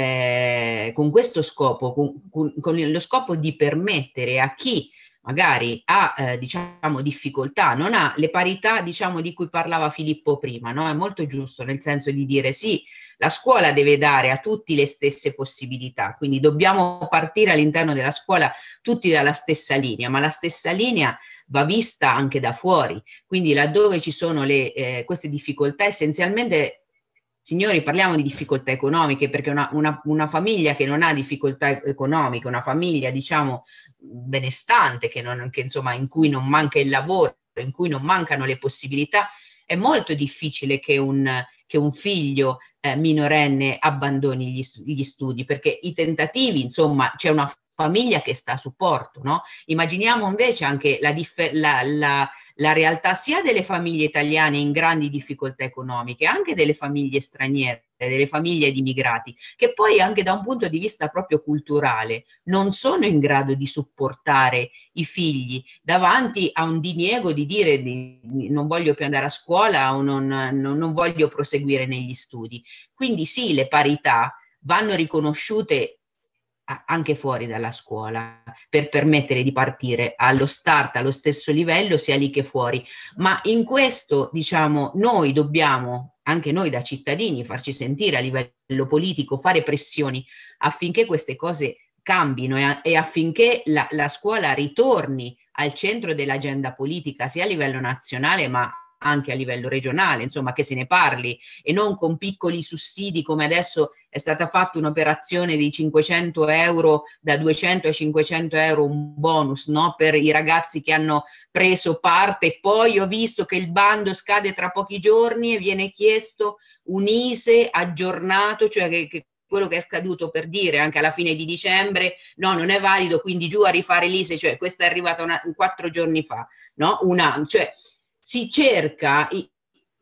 eh, con questo scopo, con, con, con lo scopo di permettere a chi magari ha eh, diciamo difficoltà, non ha le parità, diciamo, di cui parlava Filippo prima, no? È molto giusto, nel senso di dire sì, la scuola deve dare a tutti le stesse possibilità, quindi dobbiamo partire all'interno della scuola tutti dalla stessa linea, ma la stessa linea va vista anche da fuori, quindi laddove ci sono le, eh, queste difficoltà, essenzialmente, signori, parliamo di difficoltà economiche, perché una, una, una famiglia che non ha difficoltà economiche, una famiglia, diciamo, benestante, che, non, che insomma in cui non manca il lavoro, in cui non mancano le possibilità, è molto difficile che un, che un figlio eh, minorenne abbandoni gli, gli studi, perché i tentativi, insomma, c'è una famiglia che sta a supporto, no? Immaginiamo invece anche la, la, la, la realtà sia delle famiglie italiane in grandi difficoltà economiche, anche delle famiglie straniere, delle famiglie di immigrati, che poi anche da un punto di vista proprio culturale non sono in grado di supportare i figli davanti a un diniego di dire di, non voglio più andare a scuola o non, non, non voglio proseguire negli studi. Quindi sì, le parità vanno riconosciute anche fuori dalla scuola per permettere di partire allo start allo stesso livello sia lì che fuori, ma in questo, diciamo, noi dobbiamo anche noi da cittadini farci sentire a livello politico, fare pressioni affinché queste cose cambino e, e affinché la, la scuola ritorni al centro dell'agenda politica sia a livello nazionale ma anche a livello regionale, insomma, che se ne parli e non con piccoli sussidi come adesso è stata fatta un'operazione di cinquecento euro, da duecento a cinquecento euro un bonus, no? Per i ragazzi che hanno preso parte, e poi ho visto che il bando scade tra pochi giorni e viene chiesto un I S E E aggiornato, cioè che, che quello che è scaduto, per dire, anche alla fine di dicembre, no, non è valido, quindi giù a rifare l'I S E E, cioè questa è arrivata una, quattro giorni fa, no? Una, cioè si cerca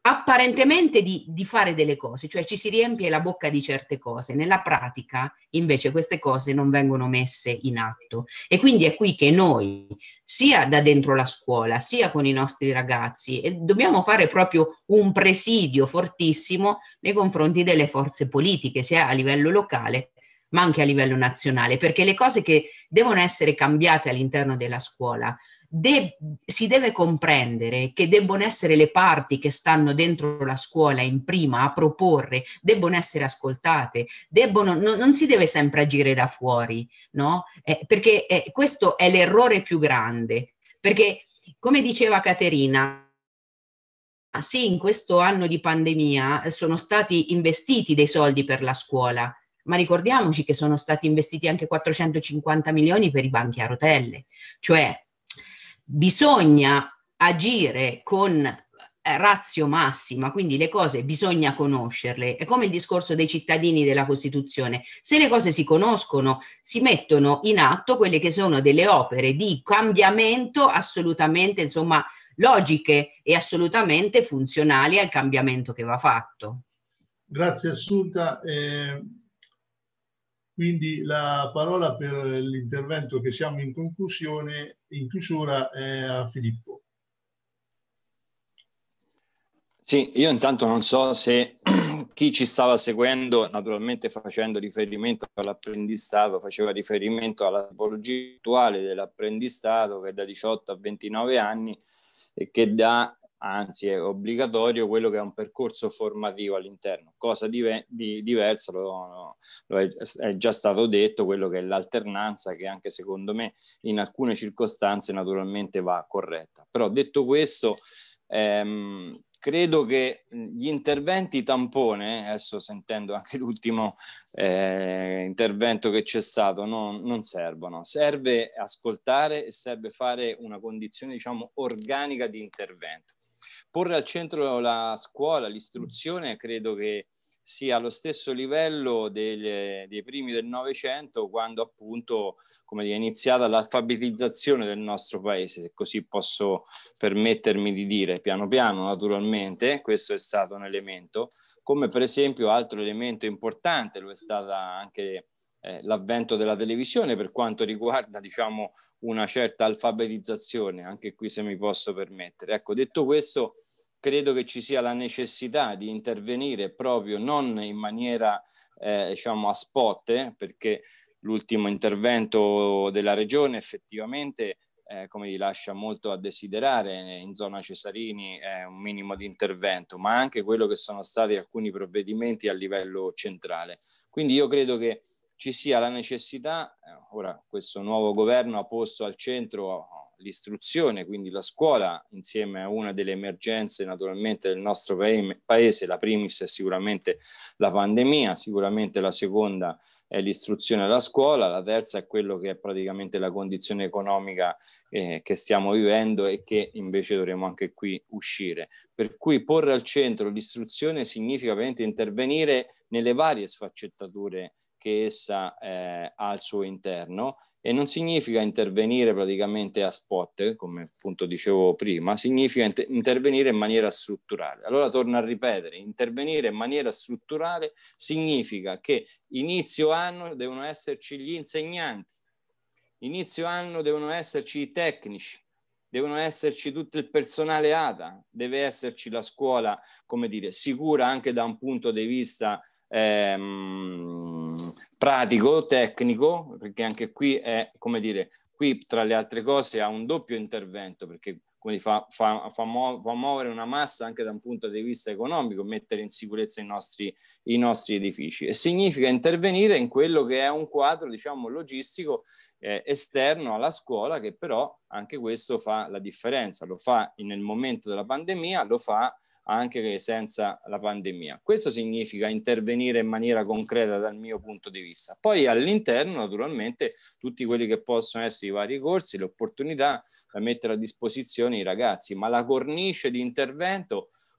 apparentemente di, di fare delle cose, cioè ci si riempie la bocca di certe cose, nella pratica invece queste cose non vengono messe in atto, e quindi è qui che noi, sia da dentro la scuola, sia con i nostri ragazzi, e dobbiamo fare proprio un presidio fortissimo nei confronti delle forze politiche, sia a livello locale ma anche a livello nazionale, perché le cose che devono essere cambiate all'interno della scuola, De- si deve comprendere che debbono essere le parti che stanno dentro la scuola in prima a proporre, debbono essere ascoltate, debbono, no, non si deve sempre agire da fuori, no? Eh, perché eh, questo è l'errore più grande, perché come diceva Caterina, sì, in questo anno di pandemia sono stati investiti dei soldi per la scuola, ma ricordiamoci che sono stati investiti anche quattrocentocinquanta milioni per i banchi a rotelle, cioè bisogna agire con ratio massima, quindi le cose bisogna conoscerle, è come il discorso dei cittadini della Costituzione, se le cose si conoscono si mettono in atto quelle che sono delle opere di cambiamento assolutamente, insomma, logiche e assolutamente funzionali al cambiamento che va fatto. Grazie Assunta. Eh, quindi la parola per l'intervento, che siamo in conclusione, in chiusura, è a Filippo. Sì, io intanto non so se chi ci stava seguendo, naturalmente facendo riferimento all'apprendistato, faceva riferimento alla tipologia attuale dell'apprendistato, che è da diciotto a ventinove anni e che dà, anzi è obbligatorio, quello che è un percorso formativo all'interno. Cosa di, di, diversa, lo, lo è, è già stato detto, quello che è l'alternanza, che anche secondo me in alcune circostanze naturalmente va corretta. Però detto questo, ehm, credo che gli interventi tampone, adesso sentendo anche l'ultimo eh, intervento che c'è stato, non, non servono. Serve ascoltare e serve fare una condizione, diciamo, organica di intervento. Porre al centro la scuola, l'istruzione, credo che sia allo stesso livello dei, dei primi del Novecento, quando appunto, come dire, è iniziata l'alfabetizzazione del nostro paese, se così posso permettermi di dire, piano piano naturalmente, questo è stato un elemento, come per esempio altro elemento importante lo è stata anche eh, l'avvento della televisione per quanto riguarda, diciamo, una certa alfabetizzazione, anche qui se mi posso permettere. Ecco, detto questo, credo che ci sia la necessità di intervenire proprio non in maniera eh, diciamo a spot, perché l'ultimo intervento della regione effettivamente eh, come dire, lascia molto a desiderare. In zona Cesarini è un minimo di intervento, ma anche quello che sono stati alcuni provvedimenti a livello centrale. Quindi io credo che ci sia la necessità, eh, ora questo nuovo governo ha posto al centro l'istruzione, quindi la scuola, insieme a una delle emergenze naturalmente del nostro paese, la primis è sicuramente la pandemia, sicuramente la seconda è l'istruzione alla scuola, la terza è quello che è praticamente la condizione economica eh, che stiamo vivendo e che invece dovremo anche qui uscire. Per cui porre al centro l'istruzione significa veramente intervenire nelle varie sfaccettature che essa eh, ha al suo interno, e non significa intervenire praticamente a spot, come appunto dicevo prima, significa inter- intervenire in maniera strutturale. Allora torno a ripetere, intervenire in maniera strutturale significa che inizio anno devono esserci gli insegnanti, inizio anno devono esserci i tecnici, devono esserci tutto il personale A D A, deve esserci la scuola, come dire, sicura anche da un punto di vista Ehm, pratico, tecnico, perché anche qui è, come dire, qui tra le altre cose ha un doppio intervento, perché come fa, fa, fa, muo- fa muovere una massa anche da un punto di vista economico, mettere in sicurezza i nostri, i nostri edifici, e significa intervenire in quello che è un quadro, diciamo, logistico eh, esterno alla scuola, che però anche questo fa la differenza, lo fa nel momento della pandemia, lo fa anche senza la pandemia. Questo significa intervenire in maniera concreta dal mio punto di vista. Poi all'interno naturalmente tutti quelli che possono essere i vari corsi, le opportunità da mettere a disposizione i ragazzi, ma la cornice di intervento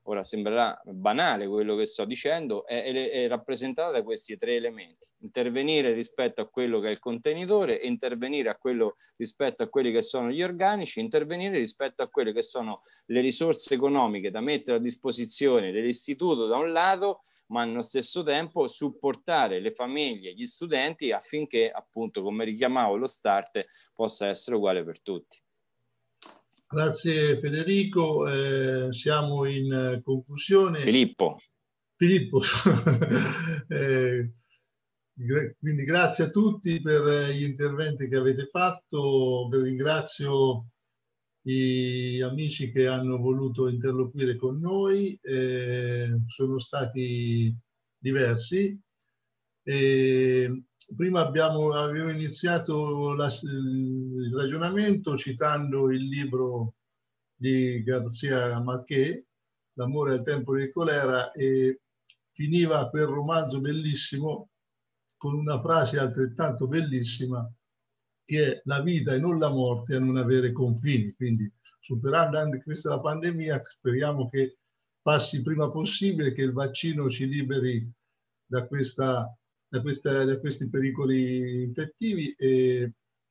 ora sembrerà banale quello che sto dicendo, è, è, è rappresentata da questi tre elementi: intervenire rispetto a quello che è il contenitore, intervenire a quello rispetto a quelli che sono gli organici, intervenire rispetto a quelle che sono le risorse economiche da mettere a disposizione dell'istituto da un lato, ma allo stesso tempo supportare le famiglie e gli studenti affinché, appunto, come richiamavo lo start, possa essere uguale per tutti. Grazie Federico, eh, siamo in conclusione. Filippo. Filippo, eh, quindi grazie a tutti per gli interventi che avete fatto. Ringrazio gli amici che hanno voluto interloquire con noi, eh, sono stati diversi. E prima abbiamo, avevo iniziato la, il ragionamento citando il libro di García Márquez, L'amore al tempo del colera, e finiva quel romanzo bellissimo con una frase altrettanto bellissima, che è: la vita e non la morte a non avere confini. Quindi, superando anche questa pandemia, speriamo che passi il prima possibile, che il vaccino ci liberi da questa Da, questa, da questi pericoli infettivi e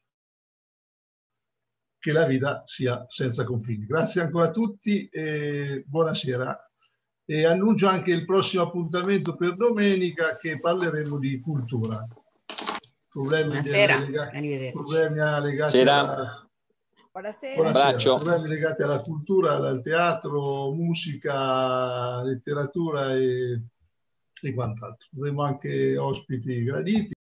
che la vita sia senza confini. Grazie ancora a tutti e buonasera. E annuncio anche il prossimo appuntamento per domenica, che parleremo di cultura. Problemi buonasera, legati, arrivederci. Problemi legati Sera. alla, Buonasera. buonasera. Problemi legati alla cultura, al teatro, musica, letteratura e e quant'altro. Avremo anche ospiti graditi.